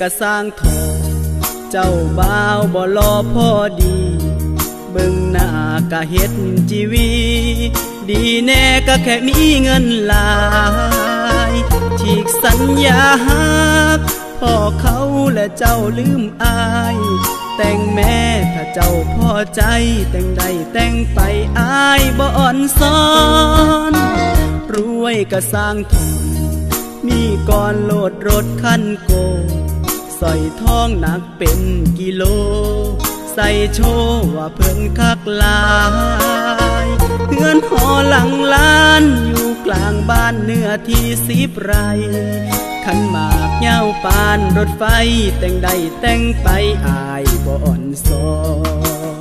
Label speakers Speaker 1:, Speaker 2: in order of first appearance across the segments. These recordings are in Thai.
Speaker 1: ะสร้างทอเจ้าบ่าวบ่รอพอดีเบิ่งหน้ากะเฮ็ดจีวีดีแน่ก็แค่มีเงินหลายฉีกสัญญาฮักพ่อเขาและเจ้าลืมอายแต่งแม่ถ้าเจ้าพอใจแต่งใดแต่งไปอายบ่อ่อนซ้อนรวยก็สร้างทองมีก่อนโลดรถคันโกใส่ทองหนักเป็นกิโลใส่โชว์ว่าเพิ่นคักหลายเฮือนหอหลังล้านอยู่กลางบ้านเนื้อที่10 ไร่ขันหมากเหย้าปานรถไฟแต่งใดแต่งไปอายบ่อ่อนซ้อน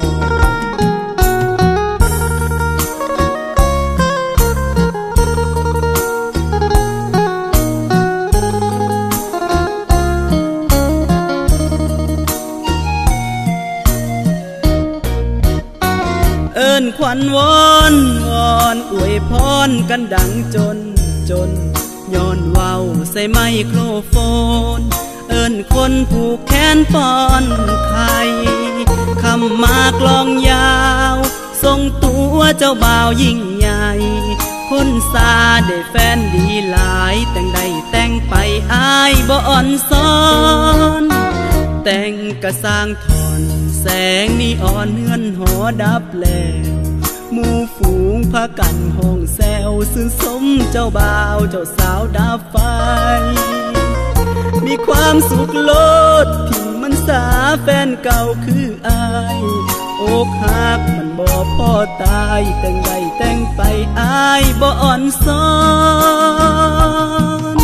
Speaker 1: เอิ้นขวัญวอนวอนอวยพรกันดังจนย้อนเว้าใส่ไมโครโฟนเอิ้นคนผูกแขนป้อนไข่คำมากลองยาวทรงตัวเจ้าบ่าวยิ่งใหญ่คนซาได้แฟนดีหลายแต่งใดแต่งไปอายบ่อ่อนซ้อนแต่งกะสร้างทอนแสงนีออนเฮือนหอดับแล้วหมู่ฝูงพากันห้องแซวซื่นสมเจ้าบ่าวเจ้าสาวดับไฟมีความสุขโลดที่มันสาแฟนเก่าคืออายอกหักมันบ่พอตายแต่งใดแต่งไปอายบ่อ่อนซ้อน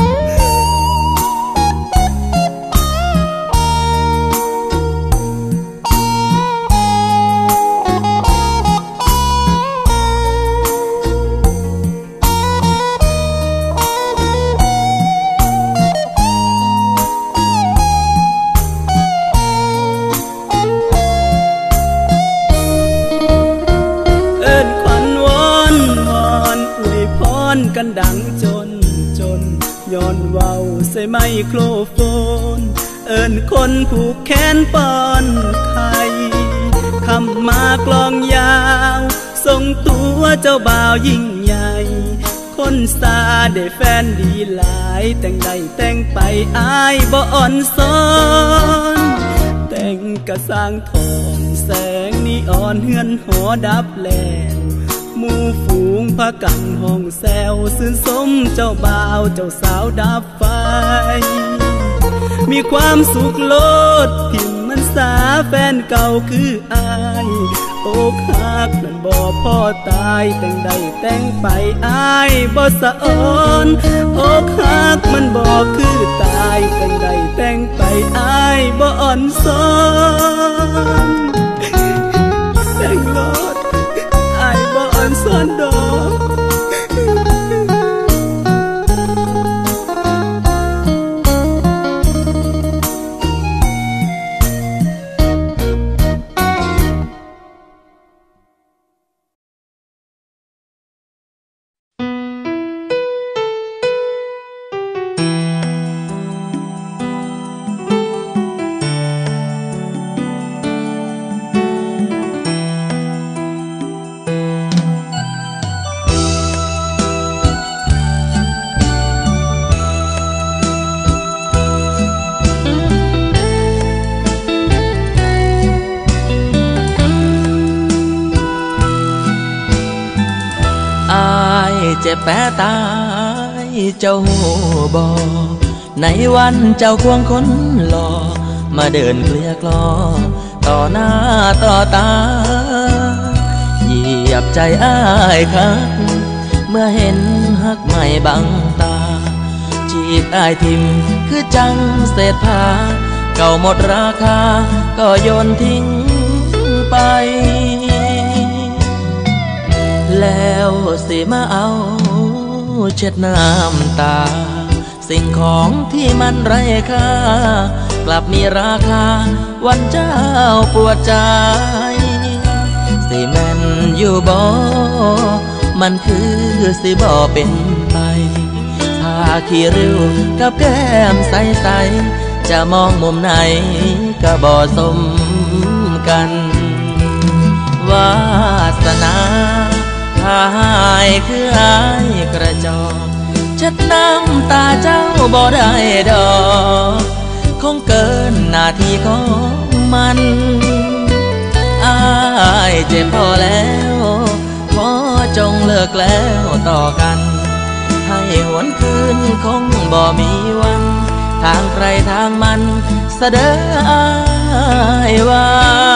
Speaker 1: กันดังจนย้อนเว้าใส่ไมโครโฟนเอิ้นคนผูกแขนป้อนไข่คำมากลองยาวทรงตัวเจ้าบ่าวยิ่งใหญ่คนซาได้แฟนดีหลายแต่งใดแต่งไปอายบ่อ่อนซ้อนแต่งกะสร้างทองแสงนีออนเฮือนหอดับแล้วหมู่ฝูงพากันห้องแซวซื่นสมเจ้าบ่าวเจ้าสาวดับไฟมีความสุขโลดที่มันสาแฟนเก่าคืออายอกหักมันบ่พอตายแต่งใดแต่งไปอายบ่สะอ่อนอกหักมันบ่คือตายแต่งใดแต่งไปอายบ่อ่อนซ้อนแต่งโลดส่วนดอกเจ็บแปะตายเจ้าบ่ในวันเจ้าควงคนหล่อมาเดินเกลี้ยกล่อต่อหน้าต่อตาเหยียบใจอ้ายคักเมื่อเห็นหักไม่บังตาจีบอ้ายทิมคือจังเศษผ้าเก่าหมดราคาก็โยนทิ้งไปแล้วสิมาเอาเช็ดน้ำตาสิ่งของที่มันไร้ค่ากลับมีราคาวันเจ้าปวดใจสิแม่นอยู่บ่มันคือสิบ่เป็นไปถ้าขี้ริ้วกับแก้มใส
Speaker 2: จะมองมุมไหนก็บ่สมกันวาสนาหายคืออายกระจอกชัดน้ำตาเจ้าบ่ได้ดอกคงเกินหน้าที่ของมันอายเจ็บพอแล้วขอจงเลิกแล้วต่อกันให้หวนคืนคงบ่มีวันทางใครทางมันเสดออายว่า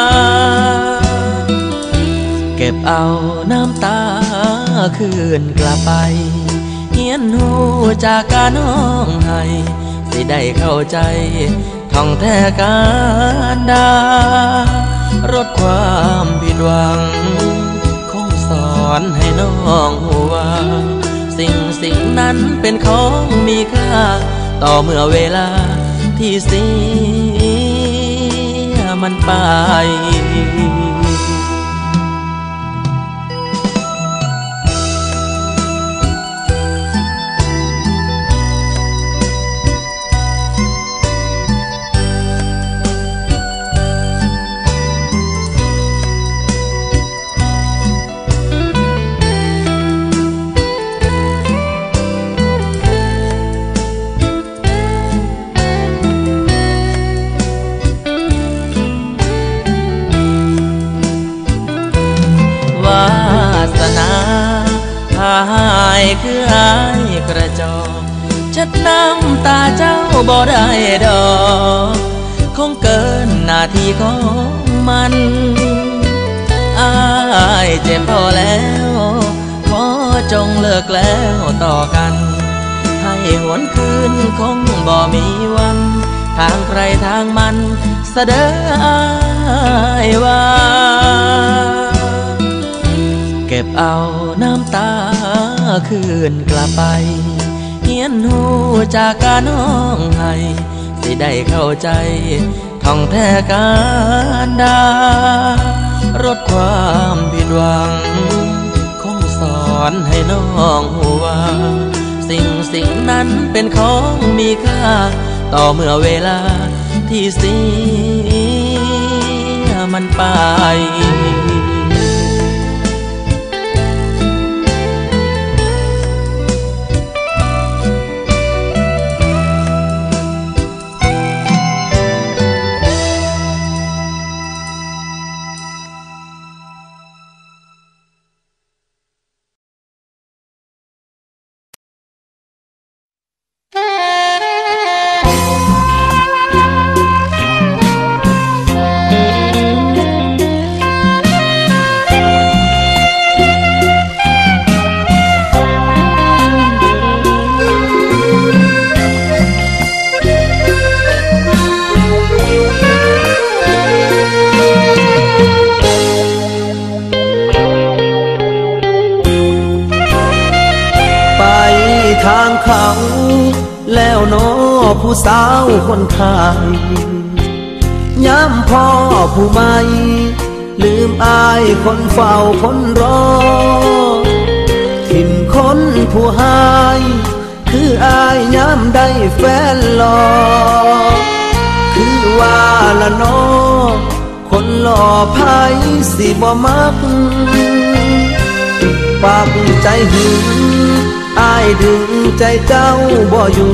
Speaker 2: เก็บเอาน้ำตาคืนกลับไปเฮียนหูจากการน้องให้สิได้เข้าใจท่องแท้การดารดความผิดหวังคงสอนให้น้องหูว่าสิ่งนั้นเป็นของมีค่าต่อเมื่อเวลาที่เสียมันไปหายคืออายกระจอกชัดน้ำตาเจ้าบ่ได้ดอกคงเกินหน้าที่ของมันอายเจ็บพอแล้วขอจงเลิกแล้วต่อกันให้หวนคืนคงบ่มีวันทางใครทางมันเสดออายว่าเก็บเอาน้ำตาคืนกลับไปเฮียนหูจากการน้องให้สิได้เข้าใจท่องแท้การดารดความผิดหวังคงสอนให้น้องหูว่าสิ่งนั้นเป็นของมีค่าต่อเมื่อเวลาที่เสียมันไป
Speaker 3: ทางเขาแล้วน้อผู้สาวคนไทยย้ำพ่อผู้ไม่ลืมอายคนเฝ้าคนรอถิ่นคนผู้หายคืออายย้ำได้แฟนหล่อคือว่าละน้อคนหล่อไผสิบ่มักปากใจหึงอายดึงใจเจ้าบ่อยู่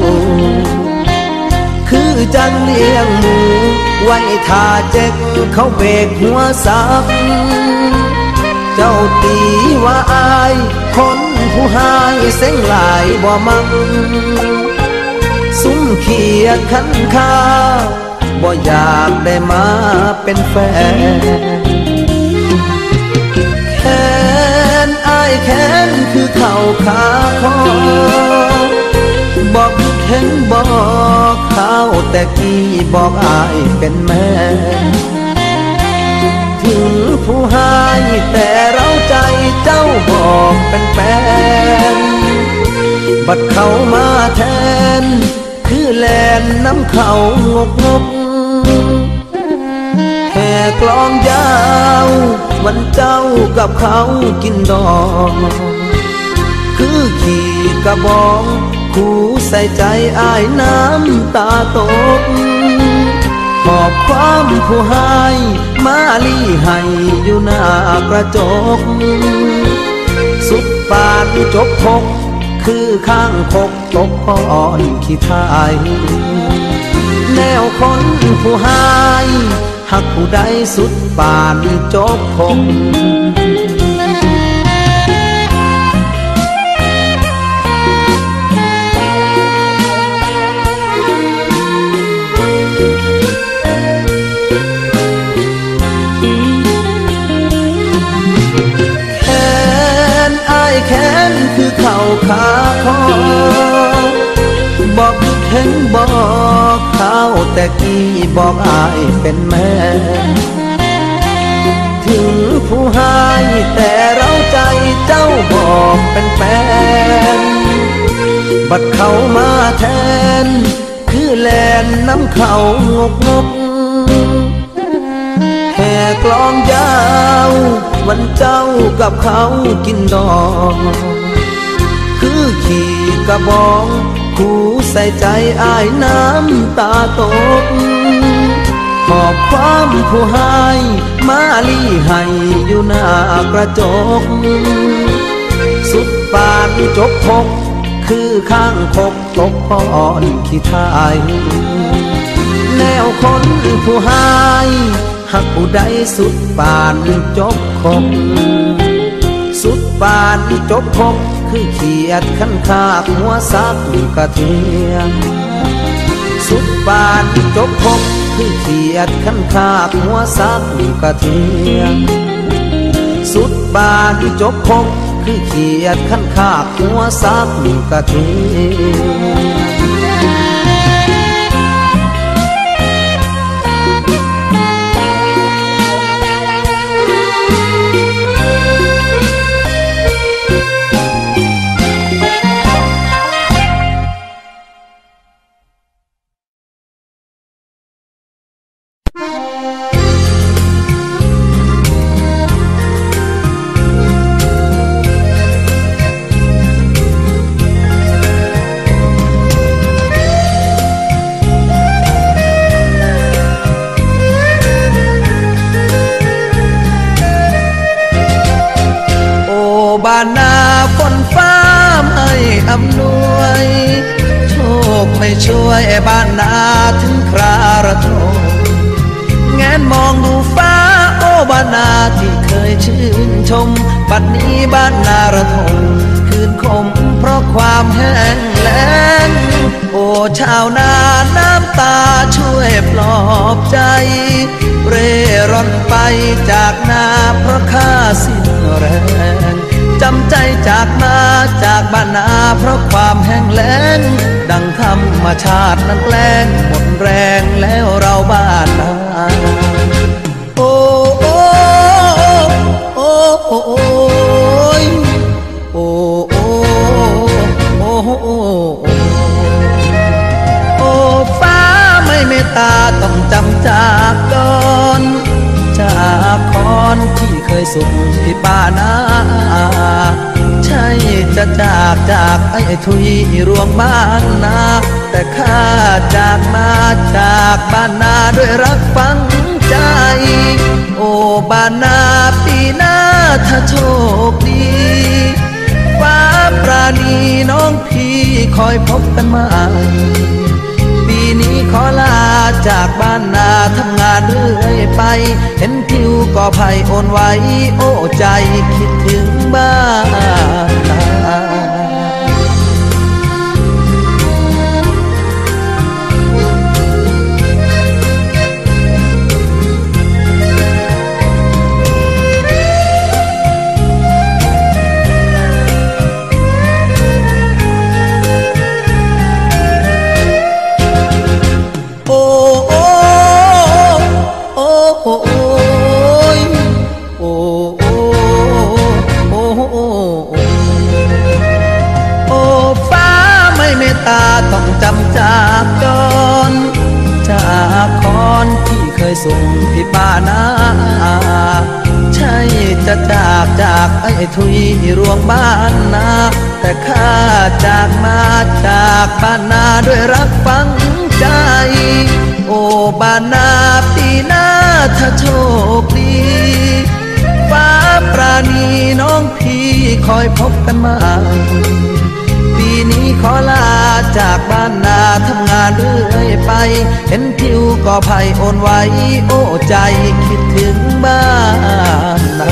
Speaker 3: คือจังเลี้ยงหมูไว้ท่าเจ็กเขาเบกหัวซับเจ้าตีว่าอายคนผู้หายเส้นหลายบ่มังซุ้มเขียดขันข้าบ่อยากได้มาเป็นแฟนแค้นอายแค้นคือเข่าขาคอบอกเห็นบอกเขาแต่กี้บอกอายเป็นแม่ถึงผู้หายแต่เราใจเจ้าบอกเป็นแฟนบัดเขามาแทนคือแลนน้ำเขางกแห่กลองยาววันเจ้ากับเขากินดองคือขี่กระบองคู่ใส่ใจอายน้ำตาตกความผู้ให้มาลี่ให้อยู่หน้ากระจกสุดปานจบพกคือข้างคกตกพรขี้ทายแนวคนผู้ให้หักผู้ใดสุดปานจบพกแค้นคือเข่าขาคอบอกเห็นบอกเขาแต่กี้บอกอายเป็นแม่ถึงผู้ให้แต่เราใจเจ้าบอกเป็นแฟนบัดเขามาแทนคือแลนน้ำเขางกแห่กลองยาววันเจ้ากับเขากินดองคือขี่กระบองคู่ใส่ใจอายน้ำตาตกขอบความผู้ให้มาลี่ให้อยู่หน้ากระจกสุดปานจบพกคือข้างคกตกพรขี้ทายแนวคนผู้ให้หักผู้ใดสุดปานจบคงสุดปานจบคงคือเขียดขันคาบหัวซักกระเทียมสุดปานจบคงคือเขียดขันคาบหัวซักกระเทียมสุดปานจบคงคือเขียดขันคาบหัวซักกระเทียมบ้านนาฝนฟ้าไม่อำนวยโชคไม่ช่วยบ้านนาถึงคราระทมแงนมองดูฟ้าโอ้บ้านนาที่เคยชื่นชมบัดนี้บ้านนาระทมคืนคมเพราะความแห้งแล้งโอ้ชาวนาน้ำตาช่วยปลอบใจเร่ร่อนไปจากนาเพราะข้าสิ้นแรงจำใจจากมาจากบ้านนาเพราะความแห้งแล้งดังธรรมชาตินั้นแกล้งหมดแรงแล้วเราบ้านนาโอ้โอ้โอ้โอ้โอ้โอ้โอ้โอ้ฟ้าไม่เมตตาต้องจำจากก่อนจากคอนที่เคยสุขที่ป่านาใช่จะจากไอ้ทุยรวงบ้านนาแต่ข้าจากมาจากบ้านนาด้วยรักฝังใจโอ้บ้านนาปีหน้าถ้าโชคดีฟ้าปราณีน้องพี่คอยพบกันมาปีนี้ขอลาจากบ้านนาทำงานเรื่อยไปเห็นทิวก่อไผ่โอนไว้โอ้ใจคิดถึงบ้านนาต้องจำจากก่อนจากคอนที่เคยส่งที่ป่านาใช่จะจากไอ้ทุยรวงบ้านนาแต่ข้าจากมาจากบ้านนาด้วยรักฝังใจโอ้บ้านนาปีนะถ้าโชคดีฟ้าปราณีน้องพี่คอยพบกันมาปีนี้ขอลาจากบ้านนาทำงานเรื่อยไปเห็นทิวก็ไผ่โอนไว้โอ้ใจคิดถึงบ้านนา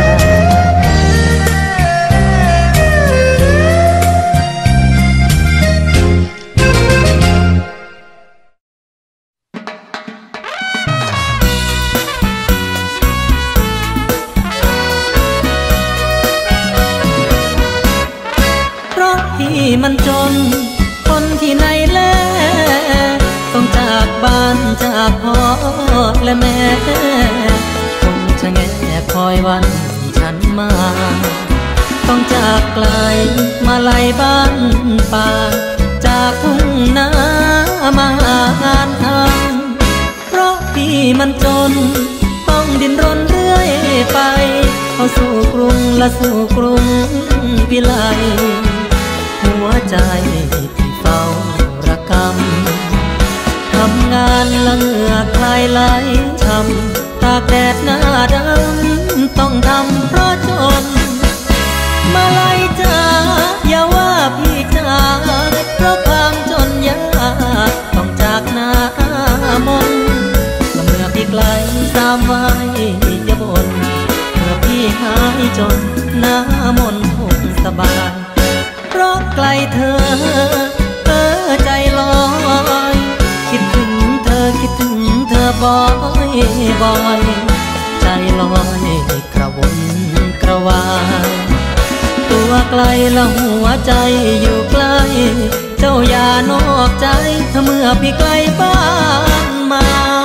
Speaker 2: ที่มันจนคนที่ไหนแลต้องจากบ้านจากพ่อและแม่คงจะแงคอยวันฉันมาต้องจากไกลมาไล่บ้านป่าจากทุ่งนามาหางานทำเพราะที่มันจนต้องดิ้นรนเรื่อยไปเข้าสู่กรุงและสู่กรุงวิไลหัวใจที่เฝ้าระกำทำงานละเหงื่อคลายไหลช้ำตากแดดหน้าดำต้องทำเพราะจนมาไล่จ้าอย่าว่าพี่จ้าเพราะความจนยากต้องจากหน้ามนเมื่อพี่ไกลสามไว้อย่าบ่นเมื่อพี่หายจนหน้ามนคงสบายเพราะไกลเธอใจลอยคิดถึงเธอคิดถึงเธอบ่อยบ่อยใจลอยกระวนกระวายตัวไกลและหัวใจอยู่ใกล้เจ้าอย่านอกใจถ้าเมื่อพี่ไกลบ้านมา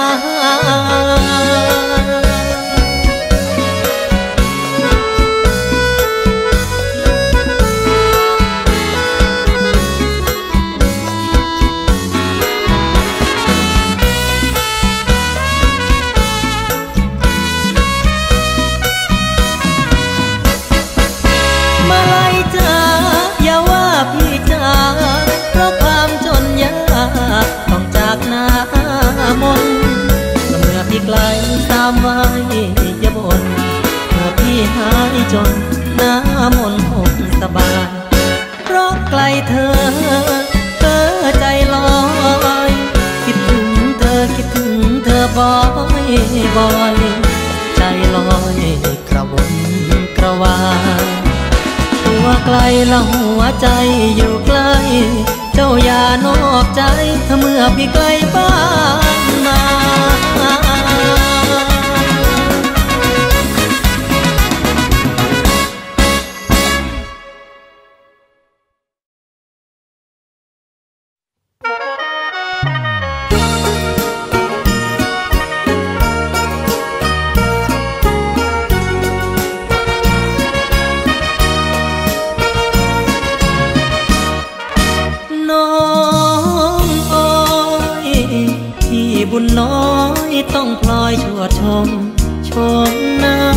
Speaker 2: ต้องจากหน้ามนเมื่อพี่ไกลตามไว้อย่าบ่นเมื่อพี่หายจนหน้ามนคงสบายเพราะไกลเธอใจลอยคิดถึงเธอคิดถึงเธอบ่อยบ่อยใจลอยกระวนกระวายตัวไกลและหัวใจอยู่ใกล้เจ้าอย่านอกใจถ้าเมื่อพี่ไกลบ้านมาบุญน้อยต้องพลอยชวดชมหน้า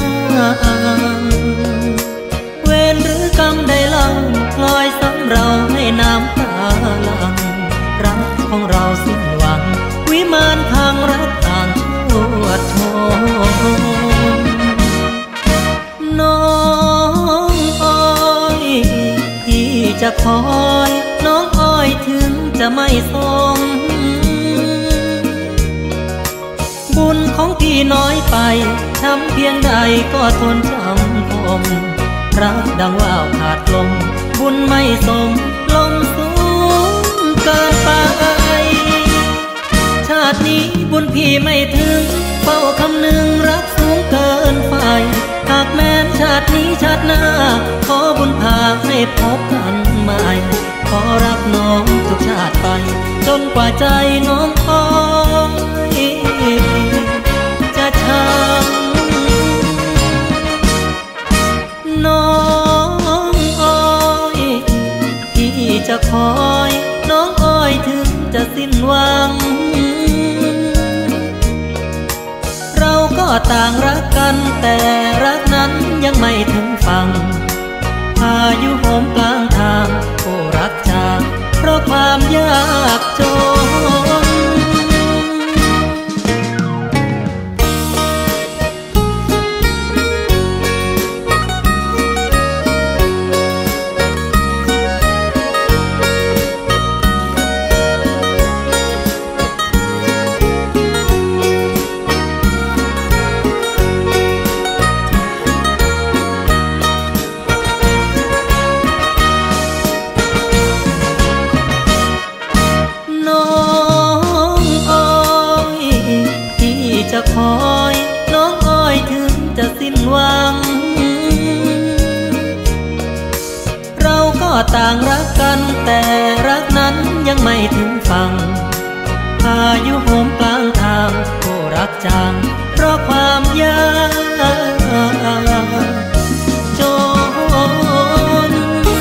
Speaker 2: เวรหรือกรรมใดเล่าพลอยซ้ำเราให้น้ำตาหลั่งรักของเราสิ้นหวังวิมานทางรักต่างชวดชมน้องอ้อยที่จะคอยน้องอ้อยถึงจะไม่สมบุญของพี่น้อยไปช้ำเพียงใดก็ทนจำคมรักดังว่าวขาดลมบุญไม่สมลมสูงเกินไปชาตินี้บุญพี่ไม่ถึงเฝ้าคำหนึ่งรักสูงเกินไปหากแม้นชาตินี้ชาติหน้าขอบุญพาให้พบกันใหม่ขอรักน้องทุกชาติไปจนกว่าใจน้องอ้อยจะช้ำน้องอ้อยที่จะคอยน้องอ้อยถึงจะสิ้นหวังเราก็ต่างรักกันแต่รักนั้นยังไม่ถึงฝั่งพายุโหมกลางทางโอ้รักจางเพราะความยากจนจะคอยน้องอ้อยถึงจะสิ้นหวังเราก็ต่างรักกันแต่รักนั้นยังไม่ถึงฝั่งพายุโหมกลางทางก็รักจังเพราะความยากจน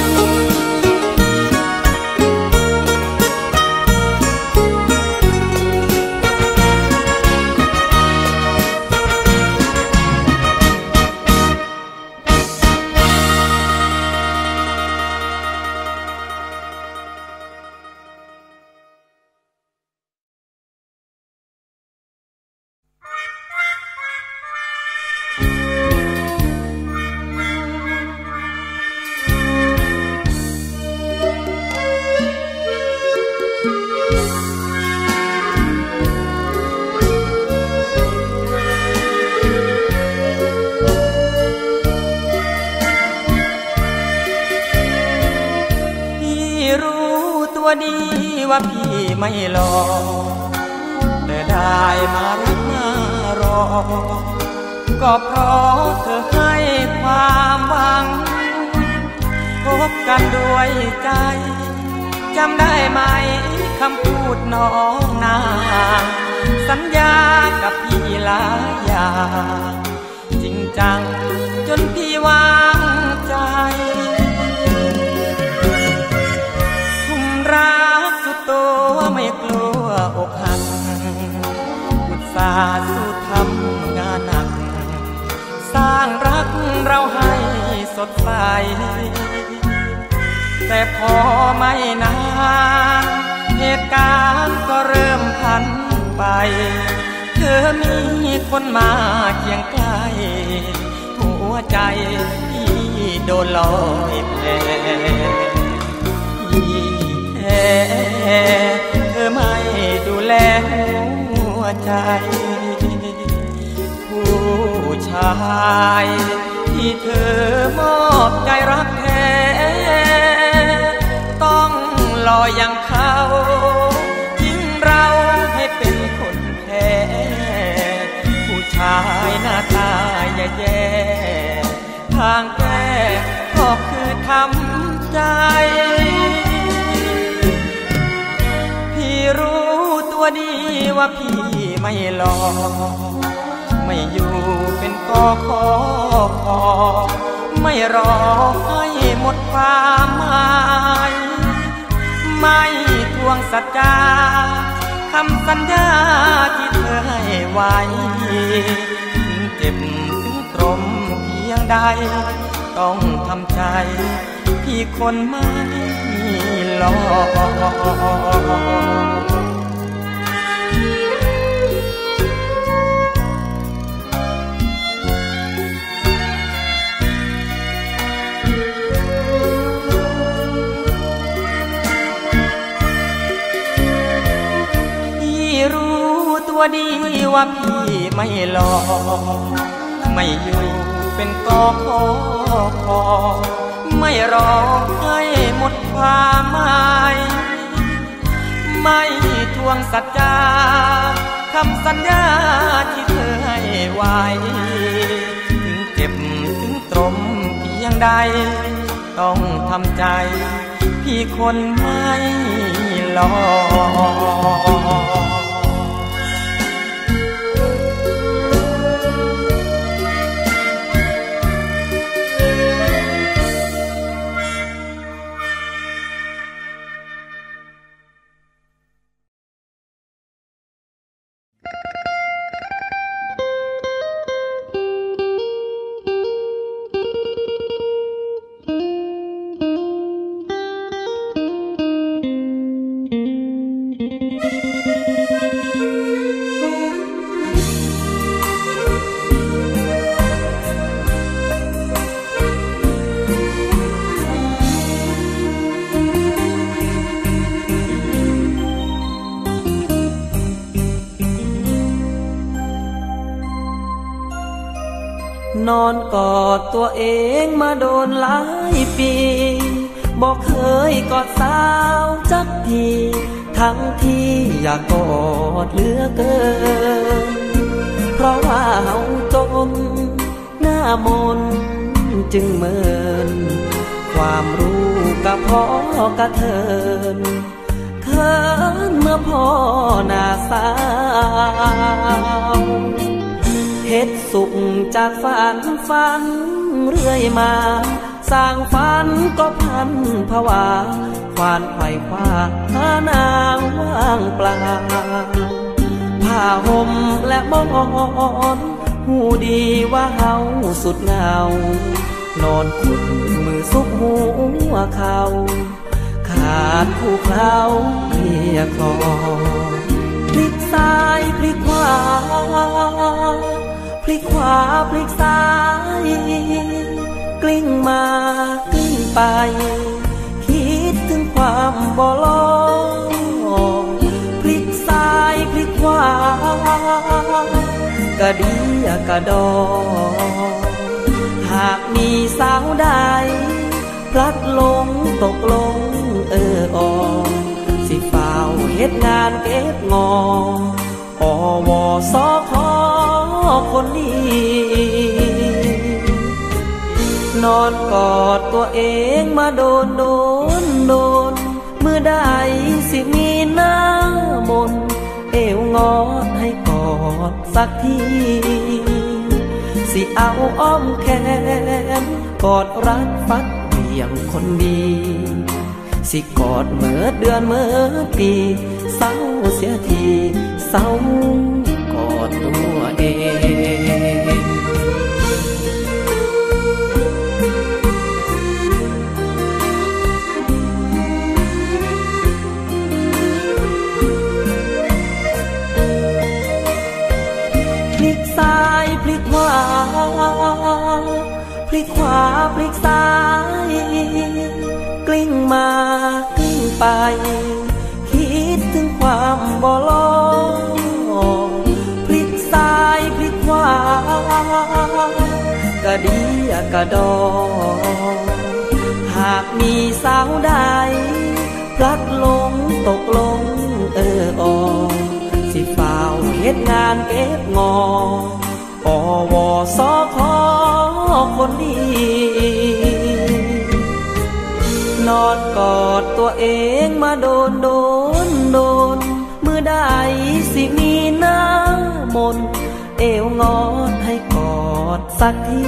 Speaker 2: ดีว่าพี่ไม่หลอกแต่ได้มารักมารอก็เพราะเธอให้ความหวังพบกันด้วยใจจำได้ไหมคำพูดน้องนางสัญญากับพี่หลายอย่างจริงจังจนพี่วางใจรักสุดตัวไม่กลัวอกหักอุตส่าห์สู้ทำงานหนักสร้างรักเราให้สดใสแต่พอไม่นานเหตุการณ์ก็เริ่มพันไปเธอมีคนมาเคียงใกล้หัวใจพี่โดนลอยแผลเธอไม่ดูแลหัวใจผู้ชายที่เธอมอบใจรักแท้ต้องรออย่างเขาทิ้งเราให้เป็นคนแพ้ผู้ชายหน้าตาแย่ๆทางแก้ก็คือทำใจรู้ตัวดีว่าพี่ไม่หลอกไม่อยู่เป็นกอขอไม่รอให้หมดความหมายไม่ทวงสัจจาคำสัญญาที่เธอให้ไว้ถึงเจ็บถึงตรมเพียงใดต้องทำใจพี่คนไม่หลอกตัวดีว่าพี่ไม่หลอกไม่อยู่เป็นกอขอไม่รอให้หมดความหมายไม่ทวงสัจจาคำสัญญาที่เธอให้ไว้ถึงเจ็บถึงตรมเพียงใดต้องทำใจพี่คนไม่หลอกนอนกอดตัวเองมาโดนหลายปีบอกเคยกอดสาวจักทีทั้งที่อยากกอดเหลือเกิน
Speaker 3: จึงเมินความรู้กะพอกะเทินเขินเมื่อพ่อหน้าสาวเฮ็ดสุขจากฝันเรื่อยมาสร้างฝันก็พันภาวาควานไขว่คว้าหานางว่างเปล่าผ้าห่มและหมอนหูดีว่าเฮาสุดเหงานอนขุดมือซุกหัวเข่าขาดผู้เคล้าเพียคลอพลิกซ้ายพลิกขวาพลิกขวาพลิกซ้ายกลิ้งมากลิ้งไปคิดถึงความบ่ลงพลิกซ้ายพลิกขวากะดีกะดอหากมีสาวใดพลัดลงตกลงอสิฝ่าวเฮ็ดงานเก็บงออวสคคนดีนอนกอดตัวเองมาโดนเมื่อใดสิมีหน้ามนเอวงอดให้กอดสักทีสิเอาอ้อมแขนกอดรัดฟัดเบี่ยงคนดีสิกอดเมื่อเดือนเมื่อปีเศร้าเสียทีเศร้ากอดตัวเองพลิกซ้ายพลิกขวาพลิกขวาพลิกซ้ายกลิ้งมากลิ้งไปคิดถึงความบ่ลงพลิกซ้ายพลิกขวากะดีกะดอหากมีสาวใดพลัดลงตกลงอสิฝ่าวเฮ็ดงานเก็บงออวสคคนดีนอนกอดตัวเองมาโดนเมื่อใดสิมีหน้ามนเอวงอดให้กอดสักที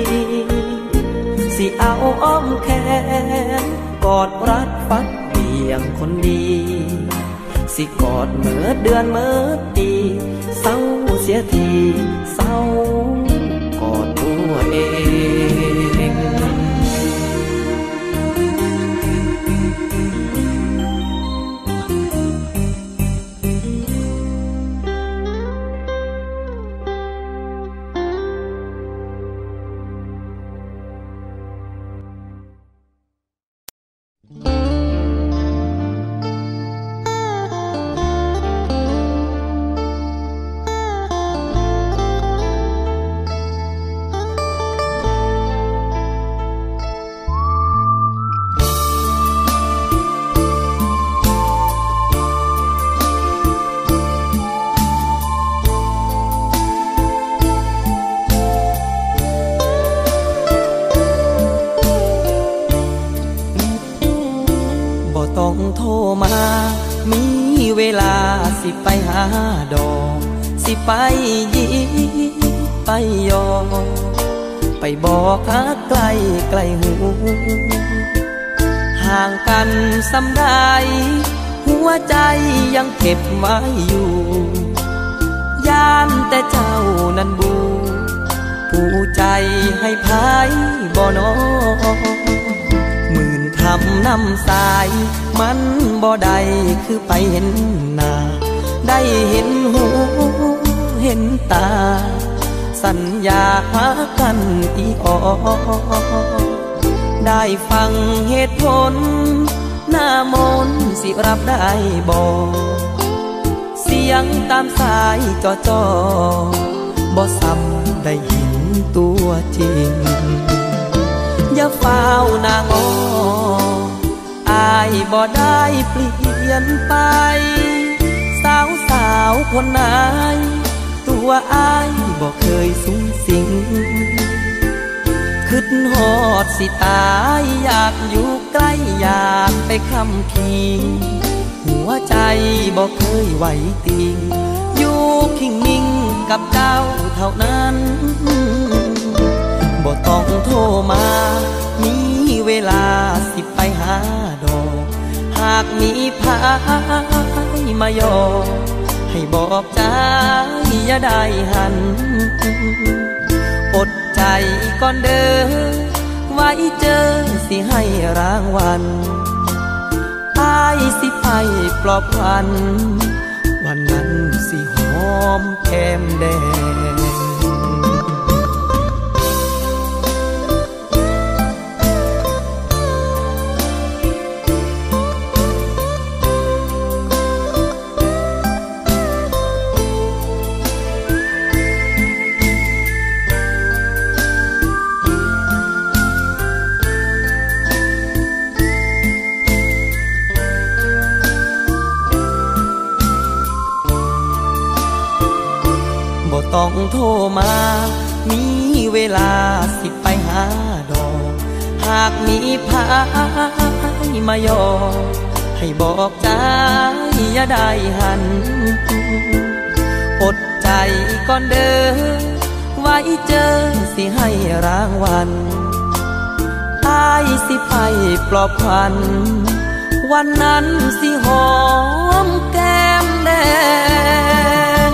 Speaker 3: สิเอาอ้อมแขนกอดรัดฟัดเบี่ยงคนดีสิกอดเมื่อเดือนเมื่อปีเศร้าเสียทีเศร้ากอดตัวเองต้องโทรมามีเวลาสิไปหาดอกสิไปยิไปยอไปบอกหาไกลไกลหูห่างกันสำได้หัวใจยังเก็บไว้อยู่ย่านแต่เจ้านั้นบูผู้ใจให้พายบ่นอหมื่นคำนำสายมันบ่ได้คือไปเห็นหน้าได้เห็นหูเห็นตาสัญญาหากันอีออได้ฟังเหตุผลหน้ามนสิรับได้บ่เสียงตามสายจ่อบ่ซ้ำได้เห็นตัวจริงอย่าเฝ้านางอายบ่ได้เปลี่ยนไปสาวคนไหนตัวอายบ่เคยสูงสิงเคคิดฮอดสิตายอยากอยู่ใกล้อยากไปคำพีหัวใจบอกเคยไหวติงอยู่คิงนิ่งกับเจ้าเท่านั้นบ่ต้องโทรมามีเวลาสิไปหาดอกหากมีพายมายอให้บอกใจอย่าได้หันอดใจก่อนเด้อไว้เจอสิให้รางวัลอายสิไปปลอบขวัญวันนั้นสิหอมแก้มแดงต้องโทรมามีเวลาสิไปหาดอกหากมีพายมายอให้บอกใจอย่าได้หันอดใจก่อนเด้อไว้เจอสิให้รางวัลอายสิไปปลอบขวัญวันนั้นสิหอมแก้มแดง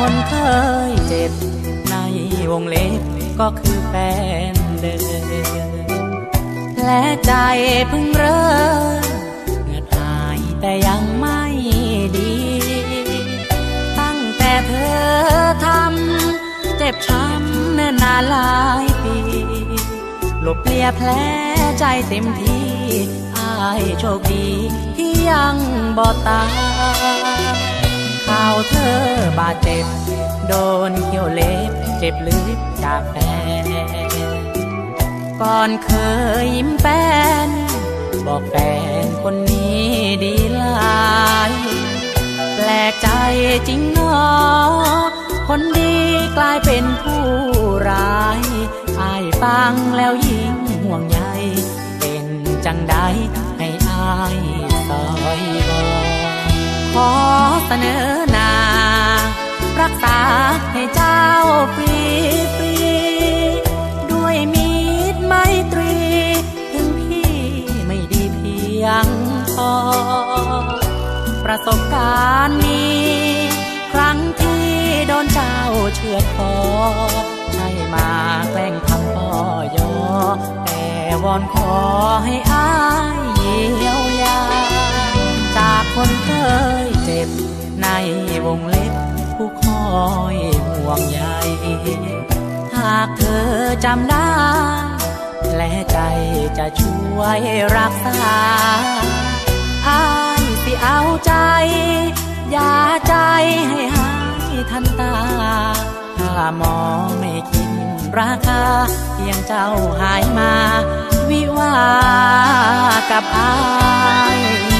Speaker 2: คนเคยเจ็บในวงเล็บก็คือแฟนเดิมและใจเพิ่งเริ่มเหงื่อหายแต่ยังไม่ดีตั้งแต่เธอทำเจ็บช้ำเนิ่นนานหลายปีลบเลียแผลใจเต็มที่อ้ายโชคดีที่ยังบ่ตายข่าวเธอบาดเจ็บโดนเขี้ยวเล็บเจ็บลึกจากแฟนก่อนเคยยิ้มแป้นบอกแฟนคนนี้ดีหลายแปลกใจจริงเนาะคนดีกลายเป็นผู้ร้ายอ้ายฟังแล้วยิ่งห่วงใยเป็นจังใดให้อ้ายซอยบอกขอเสนอหน้ารักษาให้เจ้าฟรีด้วยมีดไมตรีถึงพี่ไม่ดีเพียงพอประสบการณ์นี้ครั้งที่โดนเจ้าเชือดคอใช่มาแกล้งทำพ่อยอแต่วอนขอให้อ้ายเยียวยาจากคนเคยเจ็บในวงเล็บผู้คอยห่วงใยหากเธอจำได้และใจจะช่วยรักษาอ้ายสิเอาใจอย่าใจให้หายทันตาถ้าหมอไม่คิดราคาเพียงเจ้าหายมาวิวากับอ้าย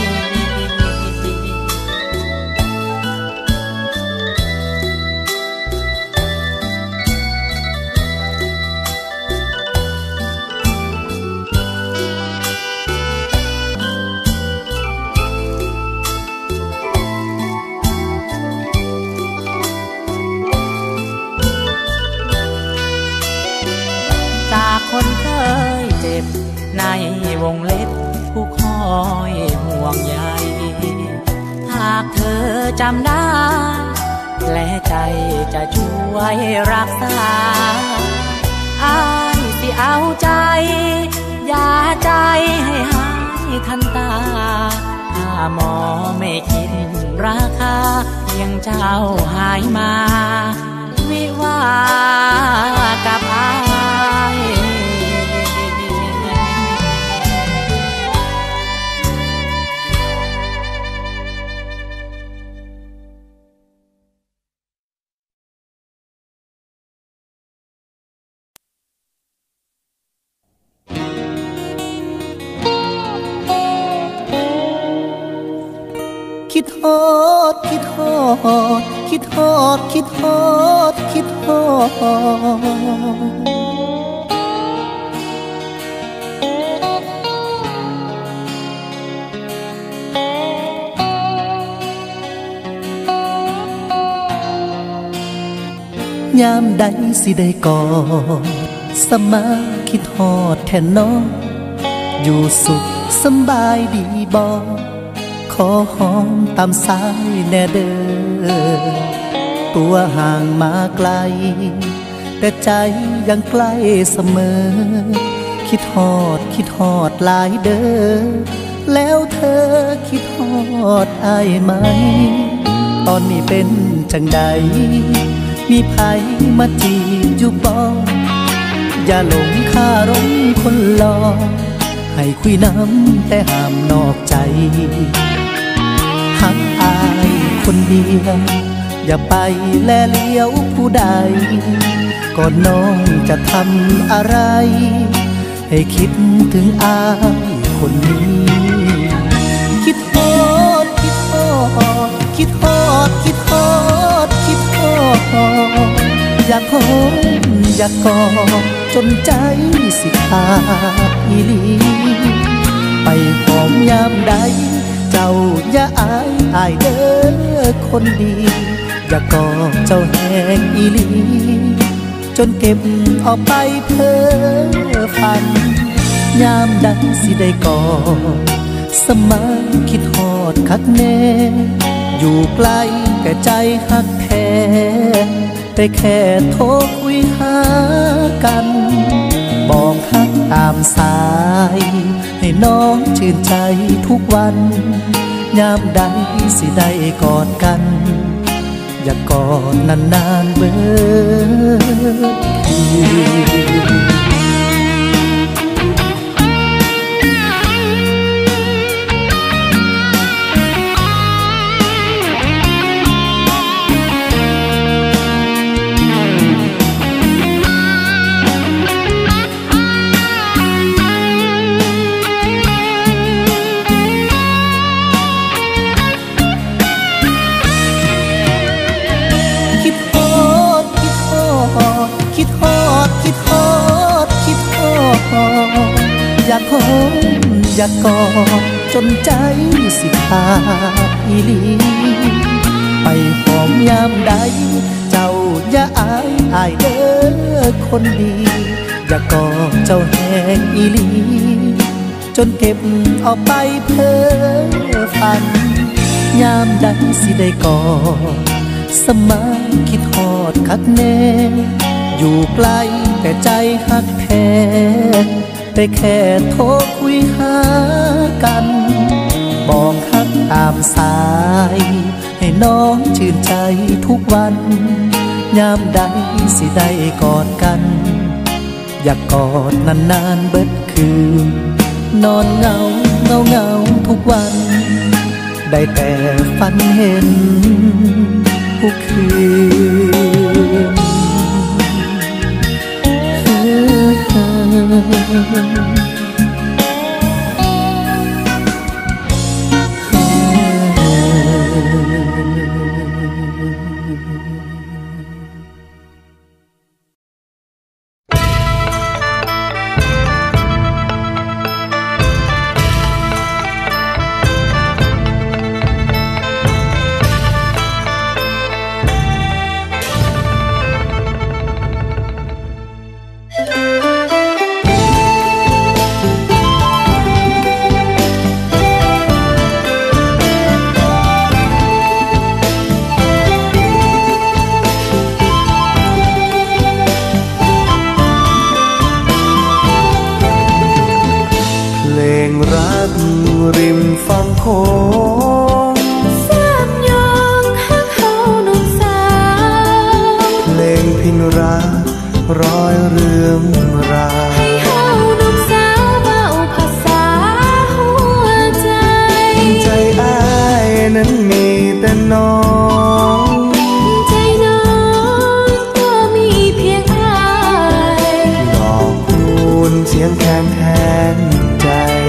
Speaker 2: คนเคยเจ็บในวงเล็บผู้คอยห่วงใยหากเธอจำได้และใจจะช่วยรักษาอ้ายสิเอาใจอย่าใจให้หายทันตาถ้าหมอไม่คิดราคาเพียงเจ้าหายมาวิวากับอ้าย
Speaker 3: คิดฮอดคิดฮอดคิดฮอดคิดฮอดคิดฮอดยามใดสิได้กอดสมาคิดฮอดแทนน้องอยู่สุขสบายดีบ่ขอหอมตามสายแน่เด้อตัวห่างมาไกลแต่ใจยังใกล้เสมอคิดฮอดหลายเด้อแล้วเธอคิดฮอดอ้ายไหมตอนนี้เป็นจังใดมีไผมาจีบอยู่บ่อย่าหลงคารมคนหลอกให้คุยน้ำแต่ห้ามนอกใจหักอายคนเดียวอย่าไปแลเลี้ยวผู้ใดก่อนน้องจะทำอะไรให้คิดถึงอายคนนี้คิดฮอดคิดฮอดคิดฮอดคิดฮอดคิดฮอดอยากหอมอยากกอดจนใจสิขาดอีหลีไปหอมยามใดเจ้าอย่าอายเด้อคนดีอย่ากอดเจ้าแห้งอีหลีจนเก็บออกไปเพ้อฝันยามใดสิได้กอดสมาคิดฮอดคักแน่อยู่ไกลแต่ใจฮักแท้ได้แค่โทรคุยหากันบอกฮักตามสายให้น้องชื่นใจทุกวันยามใดสิได้กอดกันอย่ากอดนานๆเบิดคืนอยากหอมอยากกอดจนใจสิขาดอีหลีไปหอมยามใดเจ้าอย่าอายเด้อคนดีอยากกอดเจ้าแห้งอีหลีจนเก็บเอาไปเพ้อฝันยามใดสิได้กอดสมัยคิดฮอดคักแน่อยู่ไกลแต่ใจฮักแท้ได้แค่โทรคุยหากันบอกฮักตามสายให้น้องชื่นใจทุกวันยามใดสิได้กอดกันอยากกอดนานๆเบิดคืนนอนเหงาทุกวันได้แต่ฝันเห็นทุกคืน
Speaker 4: ริมฝั่งโขง
Speaker 5: สามยองฮักเฮาหนุ่มสาว
Speaker 4: เพลงพินรักร้อยเรื่องราว
Speaker 5: ให้เฮาหนุ่มสาวเบาภาษาหัวใจ
Speaker 4: ใจอ้ายนั้นมีแต่น้อง
Speaker 5: ใจน้องก็มีเพียงอ้าย
Speaker 4: ดอกคูณเสียงแคนแทนใจ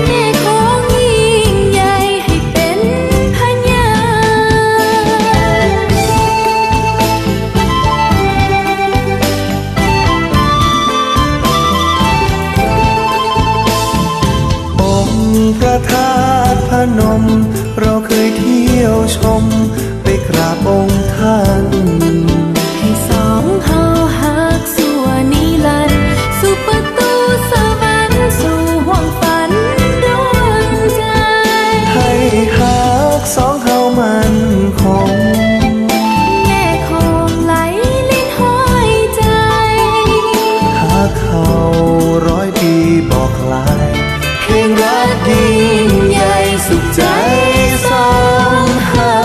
Speaker 5: พระธาตุพนมเราเคยเที่ยวชมไปกราบองค์ท่านให้สองเฮาฮักสู่นิรันดร์สู่ประตูสวรรค์สู่ห้วงฝันดวงใจ
Speaker 4: ให้ฮักสองเฮามันคง
Speaker 5: แม่คงไหลลิ้นห้อยใจ
Speaker 4: ฮักเขาร้อยปีบอกลาย
Speaker 5: เพลงรักยิ่งใหญ่สุขใจสองเฮา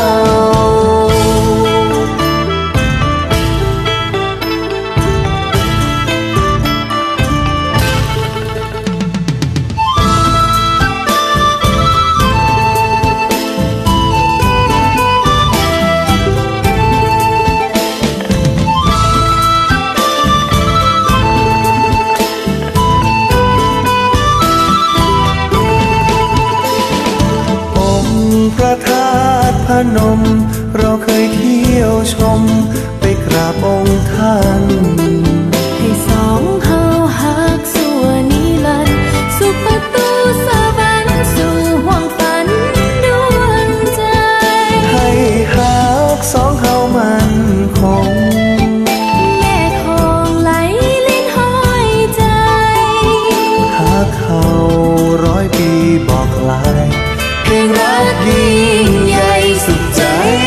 Speaker 5: พระธาตุพนมเราเคยเที่ยวชมไปกราบองค์ท่าน
Speaker 4: ให้สองเฮาฮักสู่นิรันดร์สู่ประตูสวรรค์สู่ห้วงฝันดวงใจ
Speaker 5: ให้ฮักสองเฮามันคง
Speaker 4: แม่คงไหลลิ้นห้อยใจ
Speaker 5: ฮักเขาร้อยปีบอกลายเพลงรักยิ่งใหญ่สุดใจ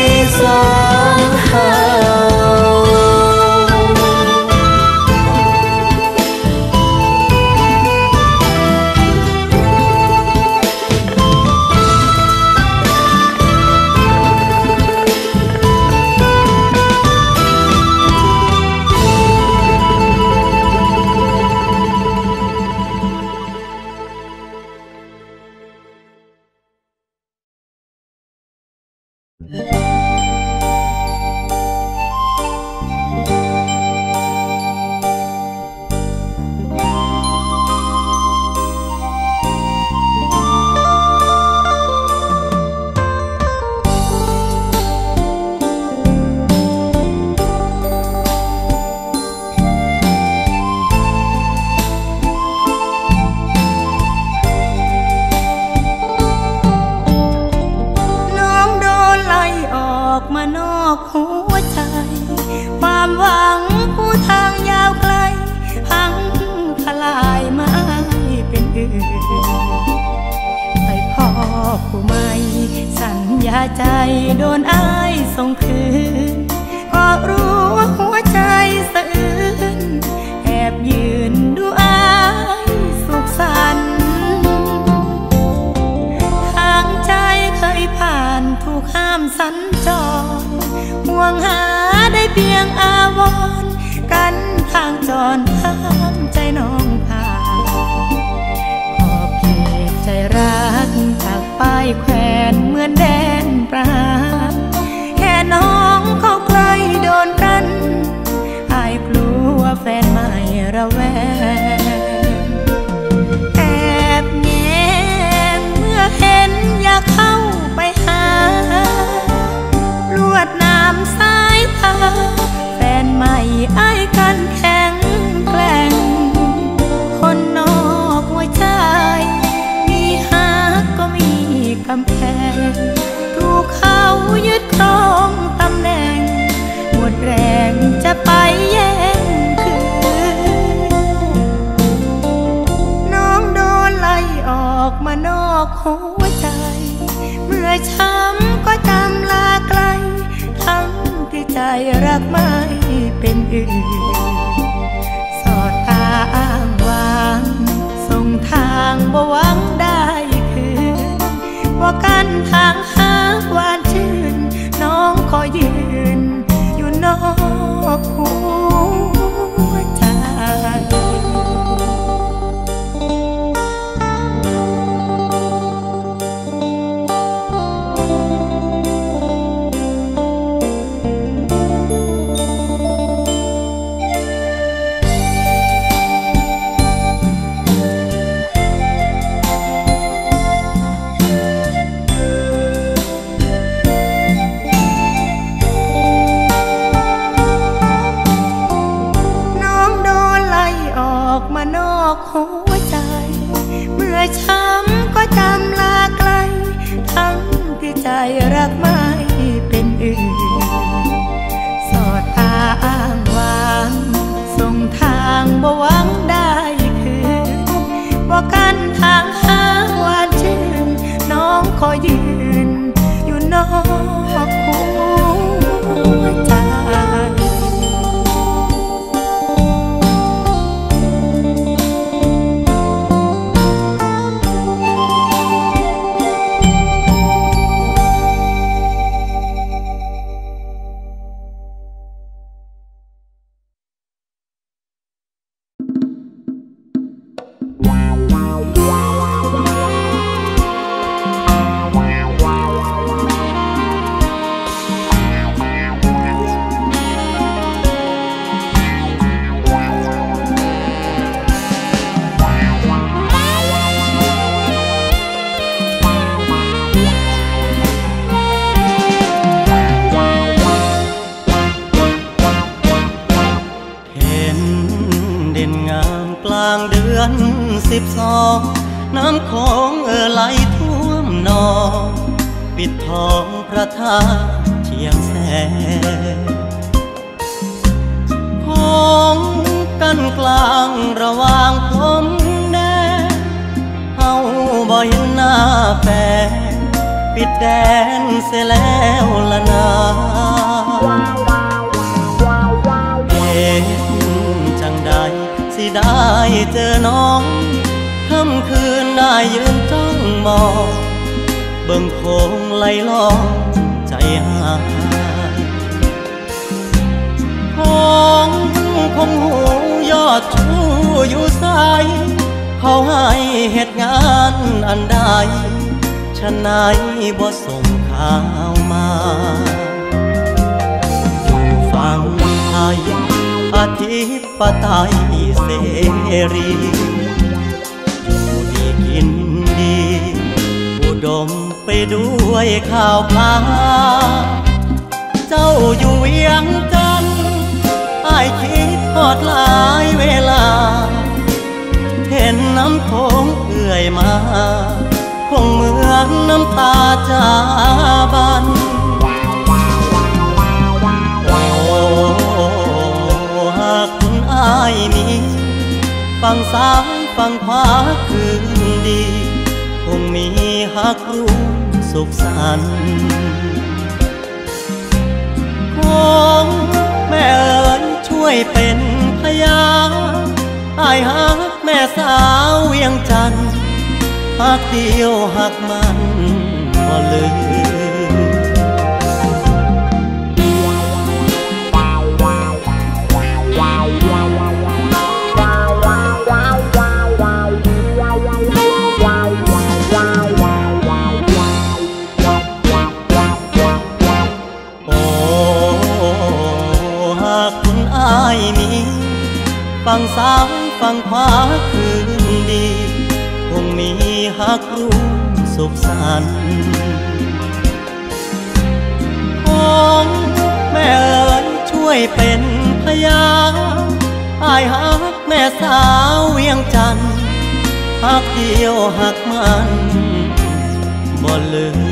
Speaker 4: าใจโดนอ้ายส่งคืนก็รู้ว่าหัวใจสะอื้นแอบยืนดูอ้ายสุขสันต์ทางใจเคยผ่านถูกห้ามสัญจรห่วงหาได้เพียงอาวรณ์กันทางจรห้ามใจน้องผ่านขอบเขตใจรักจากป้ายแขวนเหมือนแดนประหารแค่น้องเขาใกล้โดนกันอายกลัวแฟนไม่ระแวงแอบแงงเมื่อเห็นอยากเข้าไปหาลวดน้ำสายตาแฟนใหม่อ้ายกันแข็งแกร่งคนนอกหัวใจมีหักก็มีกำแพงถูกเขายึดครองตำแหน่งหมดแรงจะไปแย่งคืนน้องโดนไล่ออกมานอกหัวใจเมื่อช้ำก็จำลาไกลทั้งที่ใจรักไม่เป็นอื่นสอดทางวางส่งทางบ่หวังได้คืนว่ากันทางหาหวานชื่นน้องขอยืนอยู่นอกหัวใจหัวใจเมื่อช้ำก็จำลาไกลทั้งที่ใจรักไม่เป็นอื่นสอดทางวางส่งทางบ่หวังได้คืนว่ากันทางหาหวานชื่นน้องขอยืนอยู่นอกหัวใจ
Speaker 2: น้ำคงไหลท่วมนองปิดทองพระธาตุเชียงแสนคงกันกลางระหว่างพรมแดนเฮาบ่เห็นหน้าแฟนปิดแดนเสียแล้วละนาเห็นจังใดสิได้เจอน้องค่ำคืนได้ยืนจ้องมองเบิ่งโคงไหลลองใจหายคงหูยอดชูอยู่ใสเขาให้เหตุงานอันใดฉะไหนบ่ส่งข่าวมาอยู่ฝั่งไทยอธิปไตยเสรีกินดีอุดมไปด้วยข่าวพาเจ้าอยู่เวียงจันทน์อ้ายคิดทอดหลายเวลาเห็นน้ำโขงเอื่อยมาคงเหมือนน้ำตาจาบันโอ้หากคุณอ้ายมีฝั่งซ้ายฝั่งขวาคืนดีคงมีหักร่วมสสุขสันต์ของแม่เอ๋ยช่วยเป็นพยานอ้ายฮักแม่สาวเวียงจันทน์ฮักเดียวฮักมันบ่ลืมฝั่งซ้ายฝั่งขวาคืนดีคงมีฮักร่วมสุขสันต์ของแม่เอ๋ยช่วยเป็นพยานอ้ายฮักแม่สาวเวียงจันทน์ฮักเดียวฮักมันบ่ลืม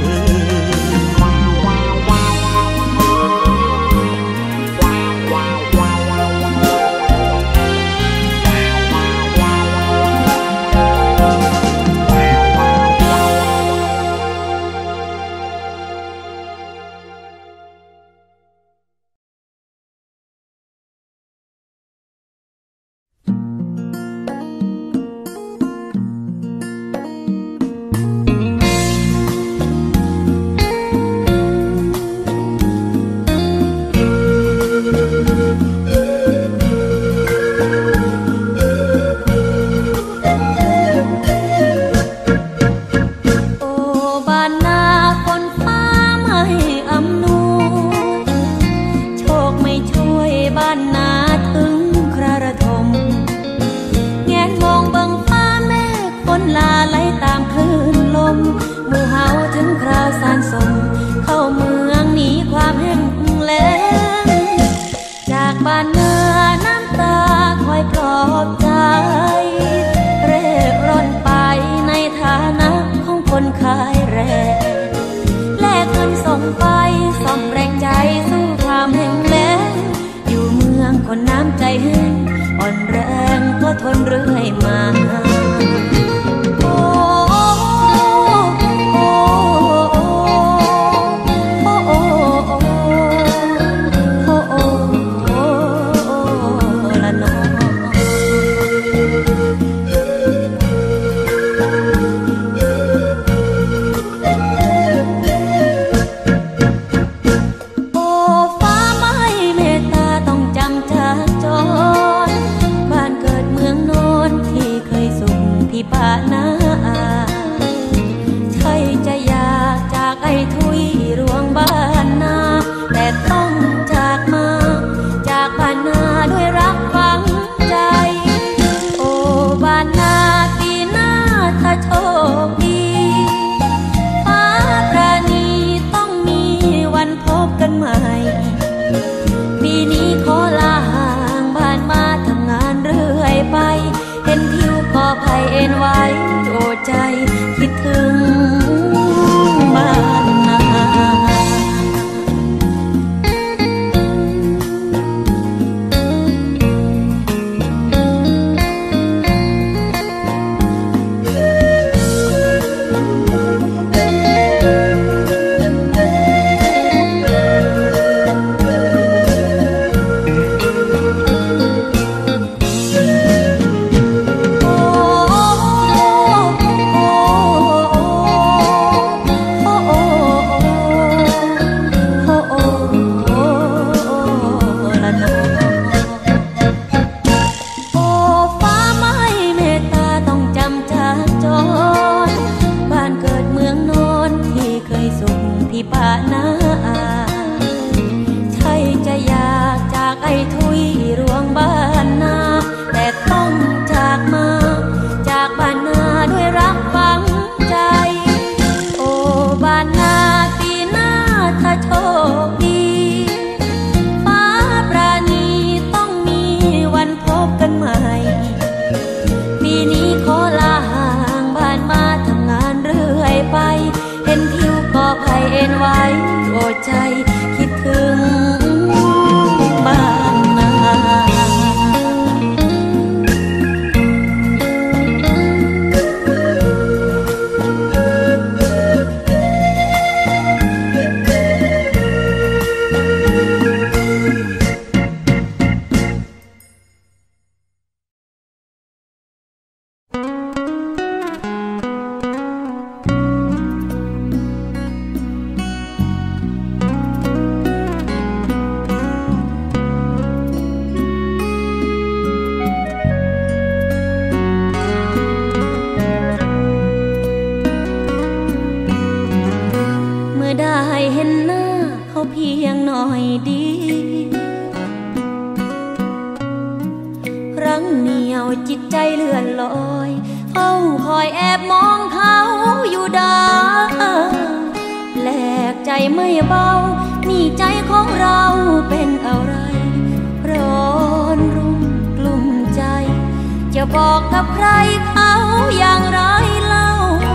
Speaker 4: จิตใจเลื่อนลอยเฝ้าคอยแอบมองเขาอยู่ดาแปลกใจไม่เบานี่ใจของเราเป็นอะไรร้อนรุ่มกลุ่มใจจะบอกกับใครเขาอย่างไรเล่า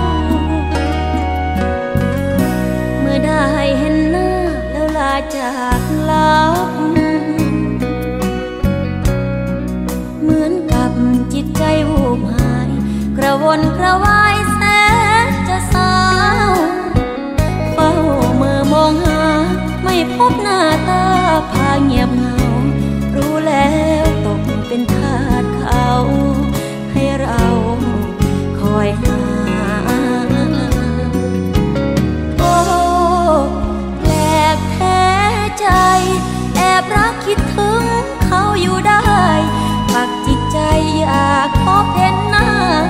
Speaker 4: เมื่อได้เห็นหน้าแล้วลาจากลับเหมือนกับจิตใจวูบหายกระวนกระวายแสนจะเศร้าเฝ้าเมื่อมองหาไม่พบหน้าตาพาเงียบเหงารู้แล้วตกเป็นทาสเขาให้เราคอยหาโอ้แปลกแท้ใจแอบรักคิดถึงเขาอยู่ได้ปักจิตใจอยากพบเห็นหน้า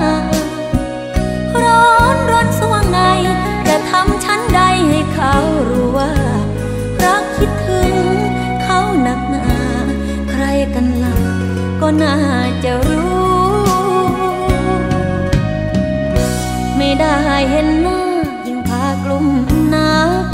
Speaker 4: ร้อนรนสวงในจะทำฉันใดให้เขารู้ว่ารักคิดถึงเขาหนักหนาใครกันล่ะก็น่าจะรู้ไม่ได้เห็นหน้ายิ่งพากลุ่มนัก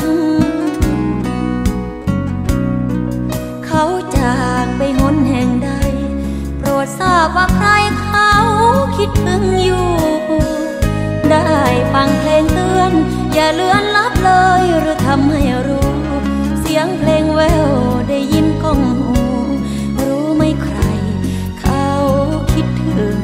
Speaker 4: เขาจากไปหนแห่งใดโปรดทราบว่าใครเขาคิดถึงอยู่ได้ฟังเพลงเตือนอย่าเลือนลับเลยหรือทำให้รู้เสียงเพลงแววได้ยินก้องหูรู้ไหมใครเขาคิดถึง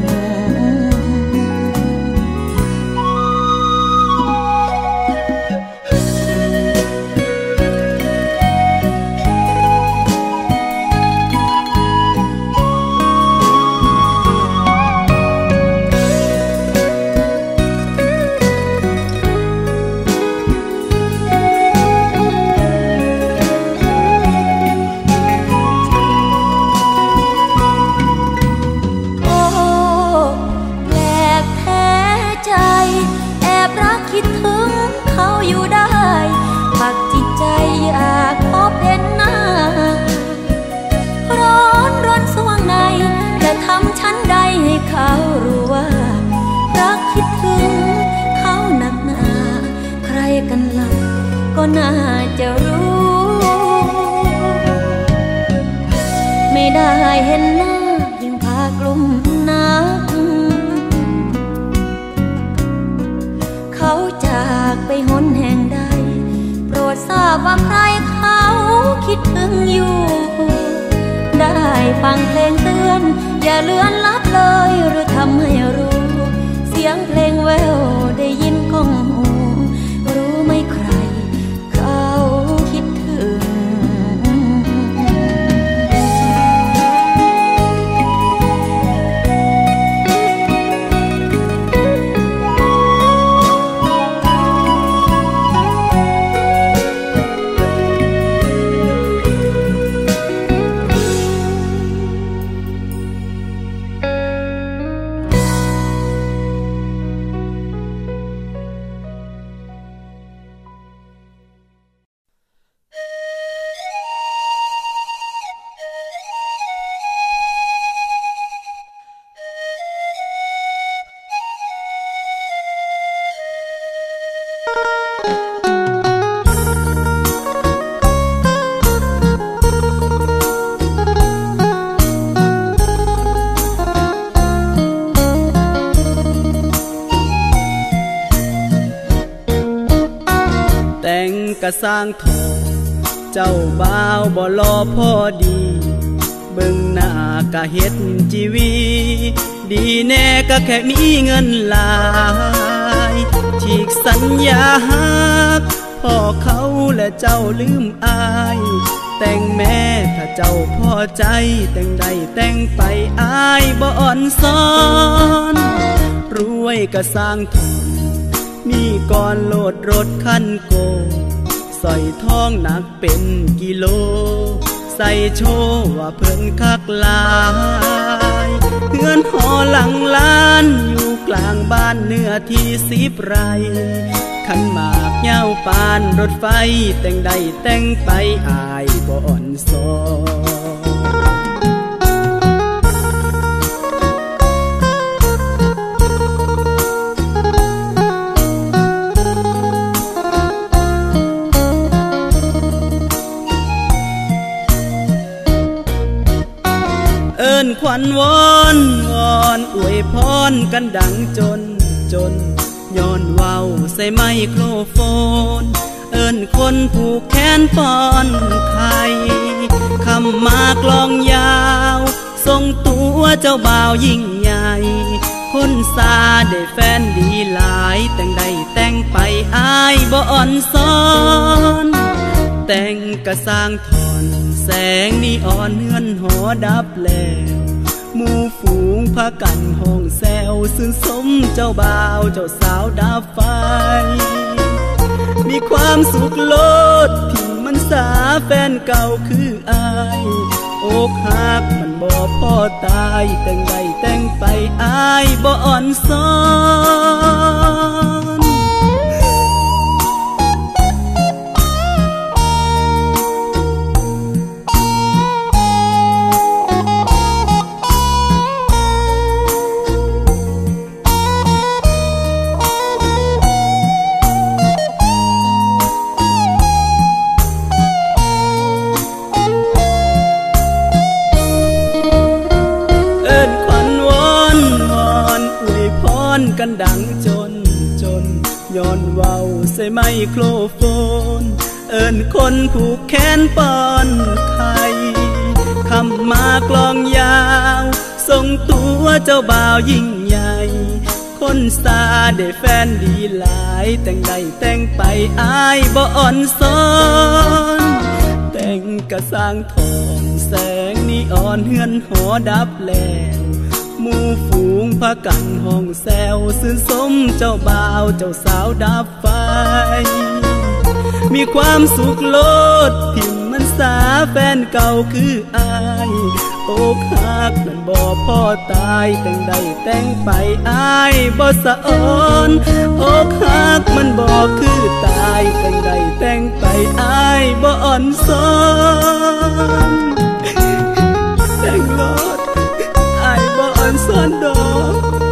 Speaker 4: คิดถึงเขาอยู่ได้ปักจิตใจอยากพบเห็นหน้าร้อนรนสวงในจะทำฉันใดให้เขารู้ว่ารักคิดถึงเขาหนักหนาใครกันล่ะก็น่าจะรู้ไม่ได้เห็นหน้ายิ่งพากลุ่มนักเขาจากไปหนแห่งใดโปรดทราบว่าใครเขาคิดถึงอยู่ได้ฟังเพลงเตือนอย่าเลือนลับเลยหรือทำให้รู้เสียงเพลงแววได้ยินก้องหูรู้ไหมใครเขาคิดถึง
Speaker 1: กะสร้างทองเจ้าบ่าวบ่รอพอดีเบิ่งหน้ากะเฮ็ดจีวีดีแน่ก็แค่มีเงินหลายฉีกสัญญาฮักพ่อเขาและเจ้าลืมอายแต่งแม่ถ้าเจ้าพอใจแต่งใดแต่งไปอายบ่อ่อนซ้อนรวยกะสร้างทองมีก่อนโลดรถคันโกใส่ทองหนักเป็นกิโลใส่โชว์ว่าเพิ่นคักหลายเฮือนหอหลังล้านอยู่กลางบ้านเนื้อที่10 ไร่ขันหมากเหย้าปานรถไฟแต่งใดแต่งไปอายบ่อ่อนซ้อนวันวอนวอนอวยพรกันดังจนย้อนเว้าใส่ไมโครโฟนเอิ้นคนผูกแขนป้อนไข่คำมากลองยาวทรงตัวเจ้าบ่าวยิ่งใหญ่คนซาได้แฟนดีหลายแต่งได้แต่งไปอายบ่อ่อนซ้อนแต่งกะสร้างถอนแสงนีอ่อนเฮือนหอดับแล้วหมู่ฝูงพากันห้องแซวซึ่งสมเจ้าบ่าวเจ้าสาวดับไฟมีความสุขโลดที่มันสาแฟนเก่าคืออายอกหักมันบ่พอตายแต่งใดแต่งไปอายบ่อ่อนซ้อนกันดังจนย้อนเว้าใส่ไมโครโฟนเอิ้นคนผูกแขนป้อนไข่คำมากลองยาวทรงตัวเจ้าบ่าวยิ่งใหญ่คนซาได้แฟนดีหลายแต่งใดแต่งไปอายบ่อ่อนซ้อนแต่งกะสร้างทองแสงนีอ่อนเฮือนหอดับแล้วหมู่ฝูงพากันห้องแซวซื่นสมเจ้าบ่าวเจ้าสาวดับไฟมีความสุขโลดที่มันสาแฟนเก่าคืออายอกหักมันบ่พอตายแต่งใดแต่งไปอายบ่สะอ่อนอกหักมันบ่คือตายแต่งใดแต่งไปอายบ่อ่อนซ้อนแต่งโลดส่วนดอก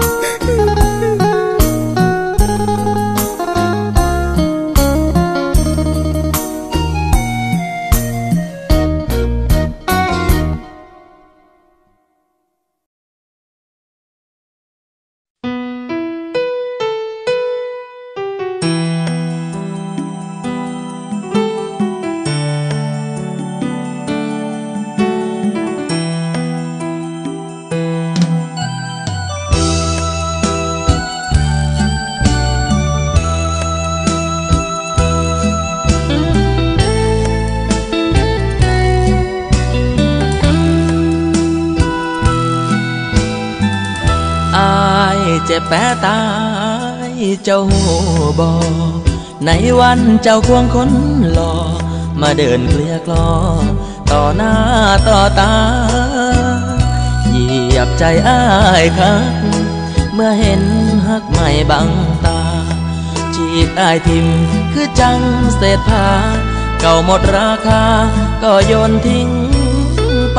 Speaker 1: เจ็บแปรตายเจ้าบ่ในวันเจ้าควงคนหล่อมาเดินเกลี้ยกล่อต่อหน้าต่อตาเหยียบใจอ้ายคักเมื่อเห็นหักใหม่บังตาจีกอ้ายทิมคือจังเศษผ้าเก่าหมดราคาก็โยนทิ้งไป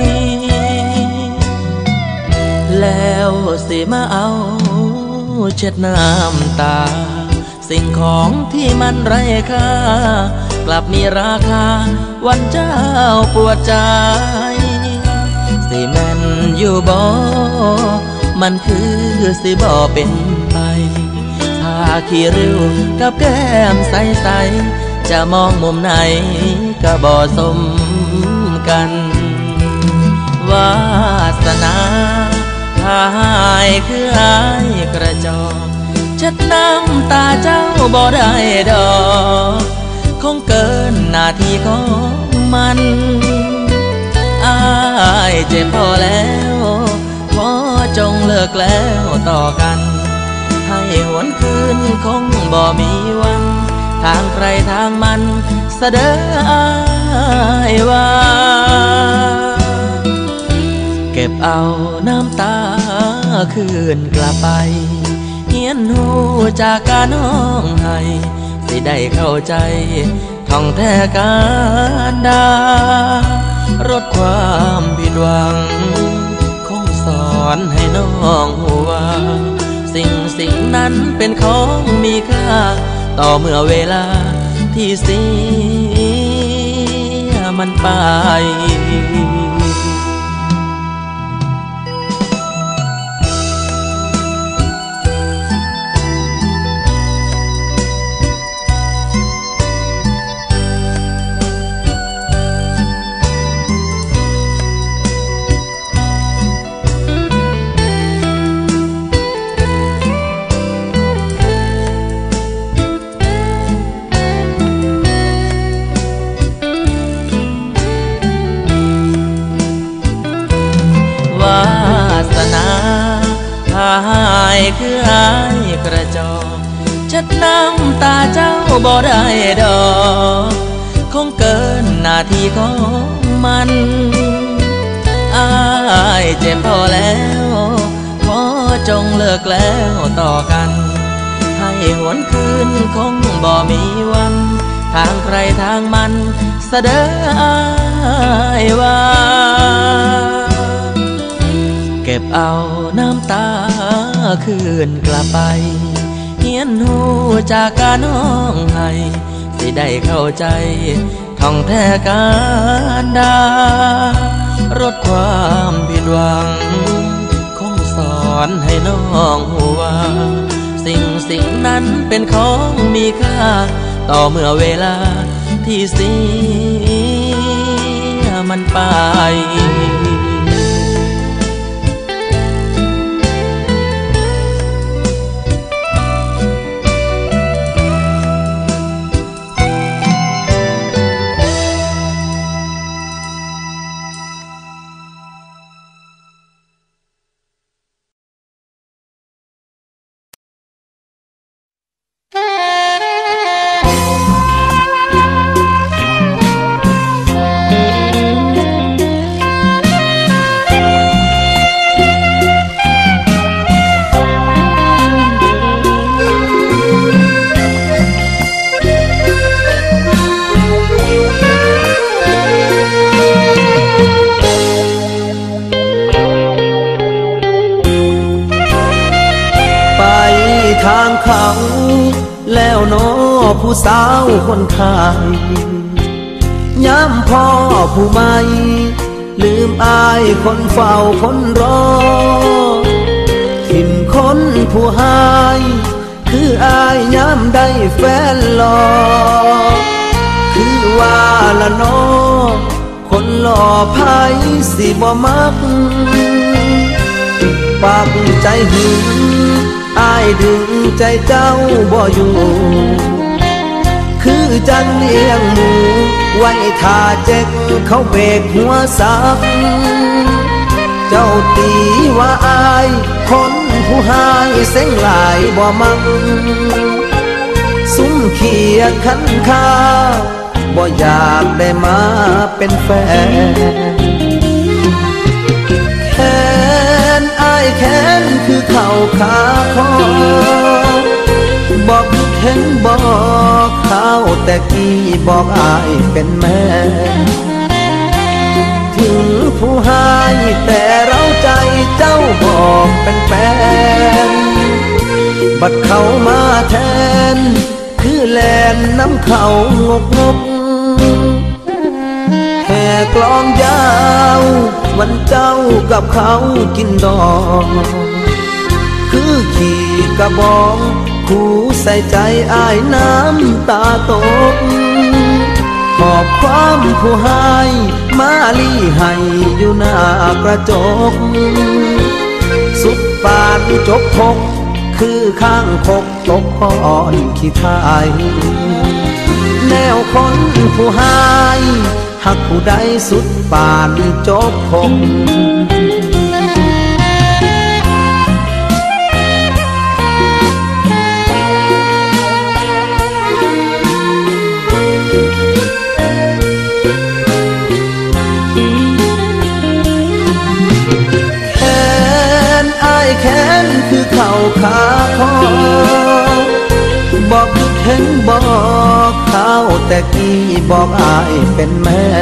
Speaker 1: แล้วสิมาเอาเช็ดน้ำตาสิ่งของที่มันไร้ค่ากลับมีราคาวันเจ้าปวดใจสิแม่นอยู่บ่มันคือสิบ่เป็นไปถ้าขี้ริ้วกับแก้มใสๆจะมองมุมไหนก็บ่สมกันวาสนาถ้าหายคือหายกระจอกเช็ดน้ำตาเจ้าบ่ได้ดอกคงเกินหน้าที่ของมันอ้ายเจ็บพอแล้วขอจงเลิกแล้วต่อกันให้หวนคืนคงบ่มีวันทางใครทางมันเสด็จอ้ายว่าเก็บเอาน้ำตาคืนกลับไปเฮียนหูจากการน้องให้สิได้เข้าใจท่องแท้การดารดความผิดหวังคงสอนให้น้องหูว่าสิ่งนั้นเป็นของมีค่าต่อเมื่อเวลาที่เสียมันไป
Speaker 2: ายคืออายกระจอกเช็ดน้ำตาเจ้าบ่ได้ดอกคงเกินหน้าที่ของมันอายเจ็บพอแล้วขอจงเลิกแล้วต่อกันให้หวนคืนคงบ่มีวันทางใครทางมันเสด็จอายว่าเก็บเอาน้ำตาคืนกลับไปเฮียนหูจากการน้องให้สิได้เข้าใจท่องแท้การดารดความผิดหวังคงสอนให้น้องหูว่าสิ่งนั้นเป็นของมีค่าต่อเมื่อเวลาที่เสียมันไป
Speaker 3: ทางเขาแล้วน้อผู้สาวคนขายย้ำพ่อผู้ไม่ลืมอายคนเฝ้าคนรอทิ่มคนผู้หายคืออายย้ำได้แฟนหล่อคือว่าละน้อคนหล่อไผสิบ่มักปากใจหึงอายดึงใจเจ้าบ่อยู่คือจังเลี้ยงหมูไว้ท่าเจ็กเขาเบรกหัวซักเจ้าตีว่าอายคนผู้หายเส้นหลายบ่มังซุ้มเขียดขันคาบ่อยากได้มาเป็นแฟนแค้นอายแค้นคือเข่าขาคอบอกเห็นบอกเขาแต่กี้บอกอายเป็นแม่ถึงผู้หายแต่เราใจเจ้าบอกเป็นแฟนบัดเขามาแทนคือแลนน้ำเขางกแห่กลองยาววันเจ้ากับเขากินดอกคือขี่กระบองคู่ใส่ใจอายน้ำตาตกขอบความผู้หายมาลีให้อยู่หน้ากระจกสุดปานจบพกคือข้างคกตกพรขี้ทายแนวคนผู้หายหักผู้ใดสุดปานจบพกแค้นคือเข่าขาคอบอกเห็นบอกเขาแต่กี้บอกอายเป็นแม่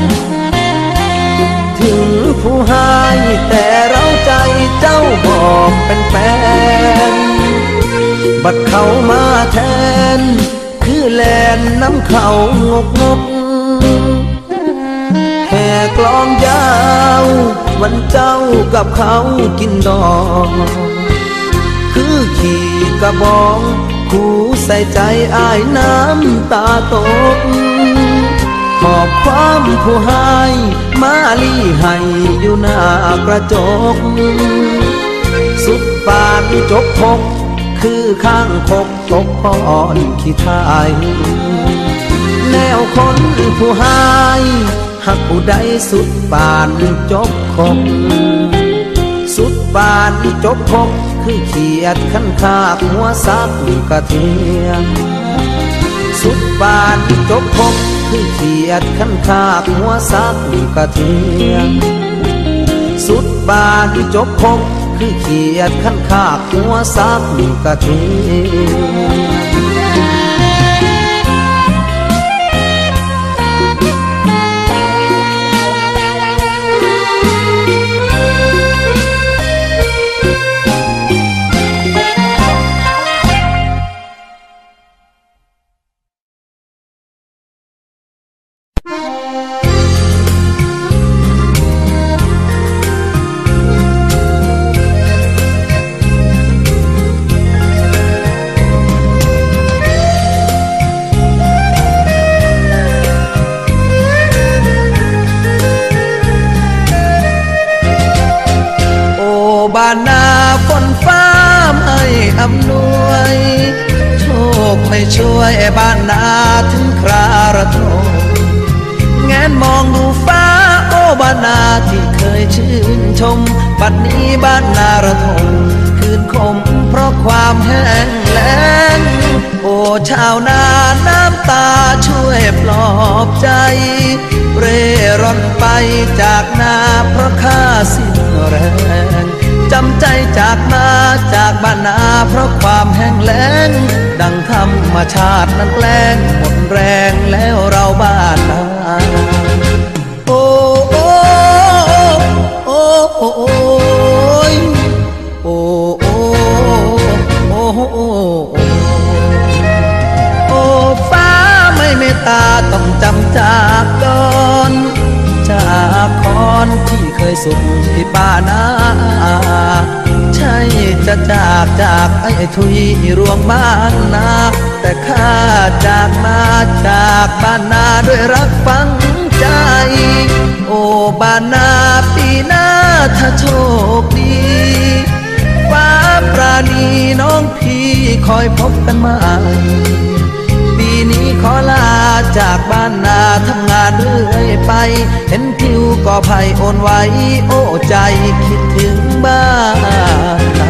Speaker 3: ถึงผู้หายแต่เราใจเจ้าบอกเป็นแฟนบัดเขามาแทนคือแลนน้ำเขางกแห่กลองยาววันเจ้ากับเขากินดอกคือขี่กระบองคู่ใส่ใจอายน้ำตาตกขอบความผู้หายมาลีให้อยู่หน้ากระจกสุดปานจบพกคือข้างคกตกพรขี้ทายแนวคนผู้หายหักผู้ใดสุดปานจบคงสุดบานจบพกคือเขียดขันคากหัวซักกระเทียมสุดบานจบพกคือเขียดขันคากหัวซักกระเทียมสุดบานจบพกคือเขียดขันคากหัวซักกระเทียมบ้านนาฝนฟ้าไม่อำนวยโชคไม่ช่วยบ้านนาถึงคราระทมแงนมองดูฟ้าโอ้บ้านนาที่เคยชื่นชมบัดนี้บ้านนาระทมคืนคมเพราะความแห้งแล้งโอ้ชาวนาน้ำตาช่วยปลอบใจเร่ร่อนไปจากนาเพราะข้าสิ้นแรงจำใจจากมาจากบ้านนาเพราะความแห้งแล้งดังธรรมชาตินั้นแกล้งหมดแรงแล้วเราบ้านนาโอ้โอ้โอ้โอ้โอ้โอ้โอ้โอ้โอ้ฟ้าไม่เมตตาต้องจำจากก่อนจากคอนที่เคยสุขที่ป่านาใช่จะจากไอ้ทุยรวงบ้านนาแต่ข้าจากมาจากบ้านนาด้วยรักฝังใจโอ้บ้านนาปีหน้าถ้าโชคดีฟ้าปราณีน้องพี่คอยพบกันใหม่ปีนี้ขอลาจากบ้านนาทำงานเรื่อยไปเห็นทิวก็ไผ่โอนไว้โอ้ใจคิดถึงบ้านนา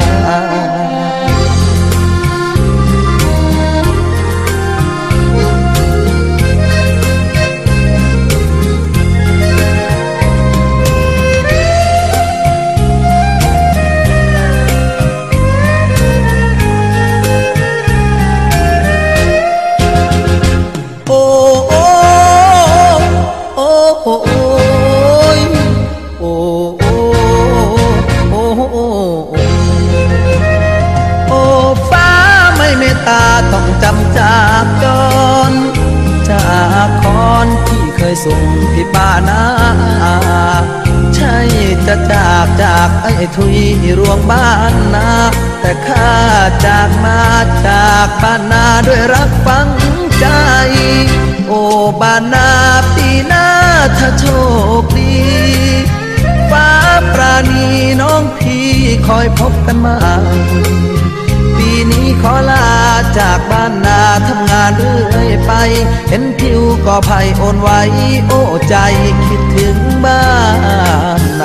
Speaker 3: ต้องจำจากก่อนจากคอนที่เคยส่งที่ป่านาใช่จะจากไอ้ทุยรวงบ้านนาแต่ข้าจากมาจากบ้านนาด้วยรักฝังใจโอ้บ้านนาปีหน้าถ้าโชคดีฟ้าปราณีน้องพี่คอยพบกันใหม่ปีนี้ขอลาจากบ้านนาทำงานเรื่อยไปเห็นทิวก็ไผ่โอนไว้โอ้ใจคิดถึงบ้านนา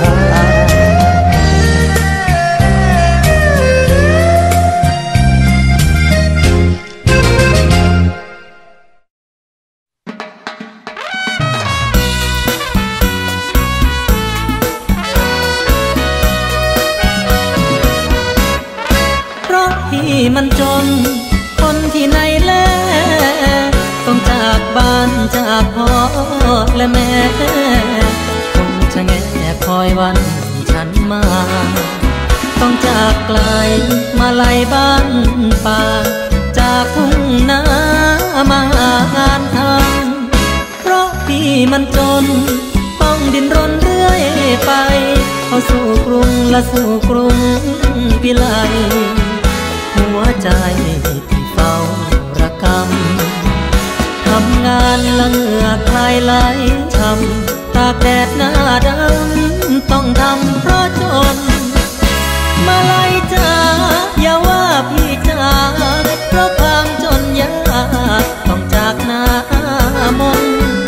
Speaker 2: มันจนคนที่ไหนแลต้องจากบ้านจากพ่อและแม่คงจะแงคอยวันฉันมาต้องจากไกลมาไล่บ้านป่าจากทุ่งนามาหางานทำเพราะพี่มันจนต้องดิ้นรนเรื่อยไปเข้าสู่กรุงและสู่กรุงพิไลหัวใจที่เฝ้าระกำทำงานละเหงื่อคลายไหลช้ำตากแดดหน้าดำต้องทำเพราะจนมาไล่จ้าอย่าว่าพี่จ้าเพราะความจนยากต้องจากหน้ามน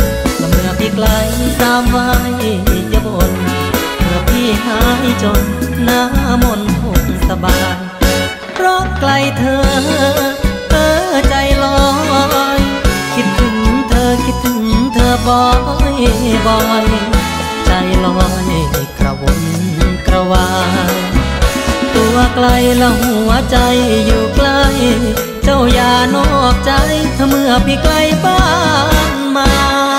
Speaker 2: เมื่อพี่ไกลตามไว้อย่าบ่นเมื่อพี่หายจนหน้ามนต์คงสบายเพราะไกลเธอใจลอยคิดถึงเธอคิดถึงเธอบ่อยบ่อยใจลอยกระวนกระวายตัวไกลแล้วหัวใจอยู่ใกล้เจ้าอย่านอกใจถ้าเมื่อพี่ไกลบ้านมา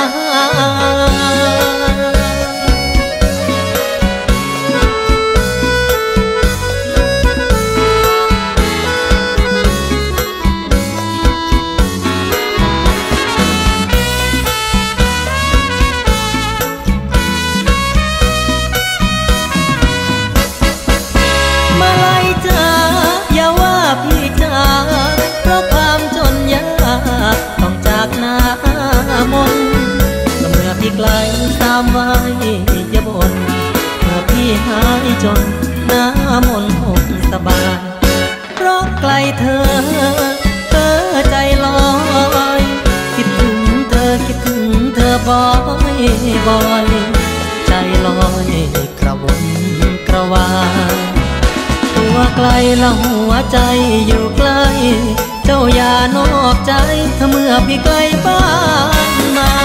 Speaker 2: ต้องจากหน้ามนเมื่อพี่ไกลตามไว้อย่าบ่นเมื่อพี่หายจนหน้ามนคงสบายเพราะไกลเธอใจลอยคิดถึงเธอคิดถึงเธอบ่อยบ่อยใจลอยกระวนกระวายตัวไกลแล้วหัวใจอยู่ใกล้เจ้าอย่านอกใจถ้าเมื่อพี่ไกลบ้านมา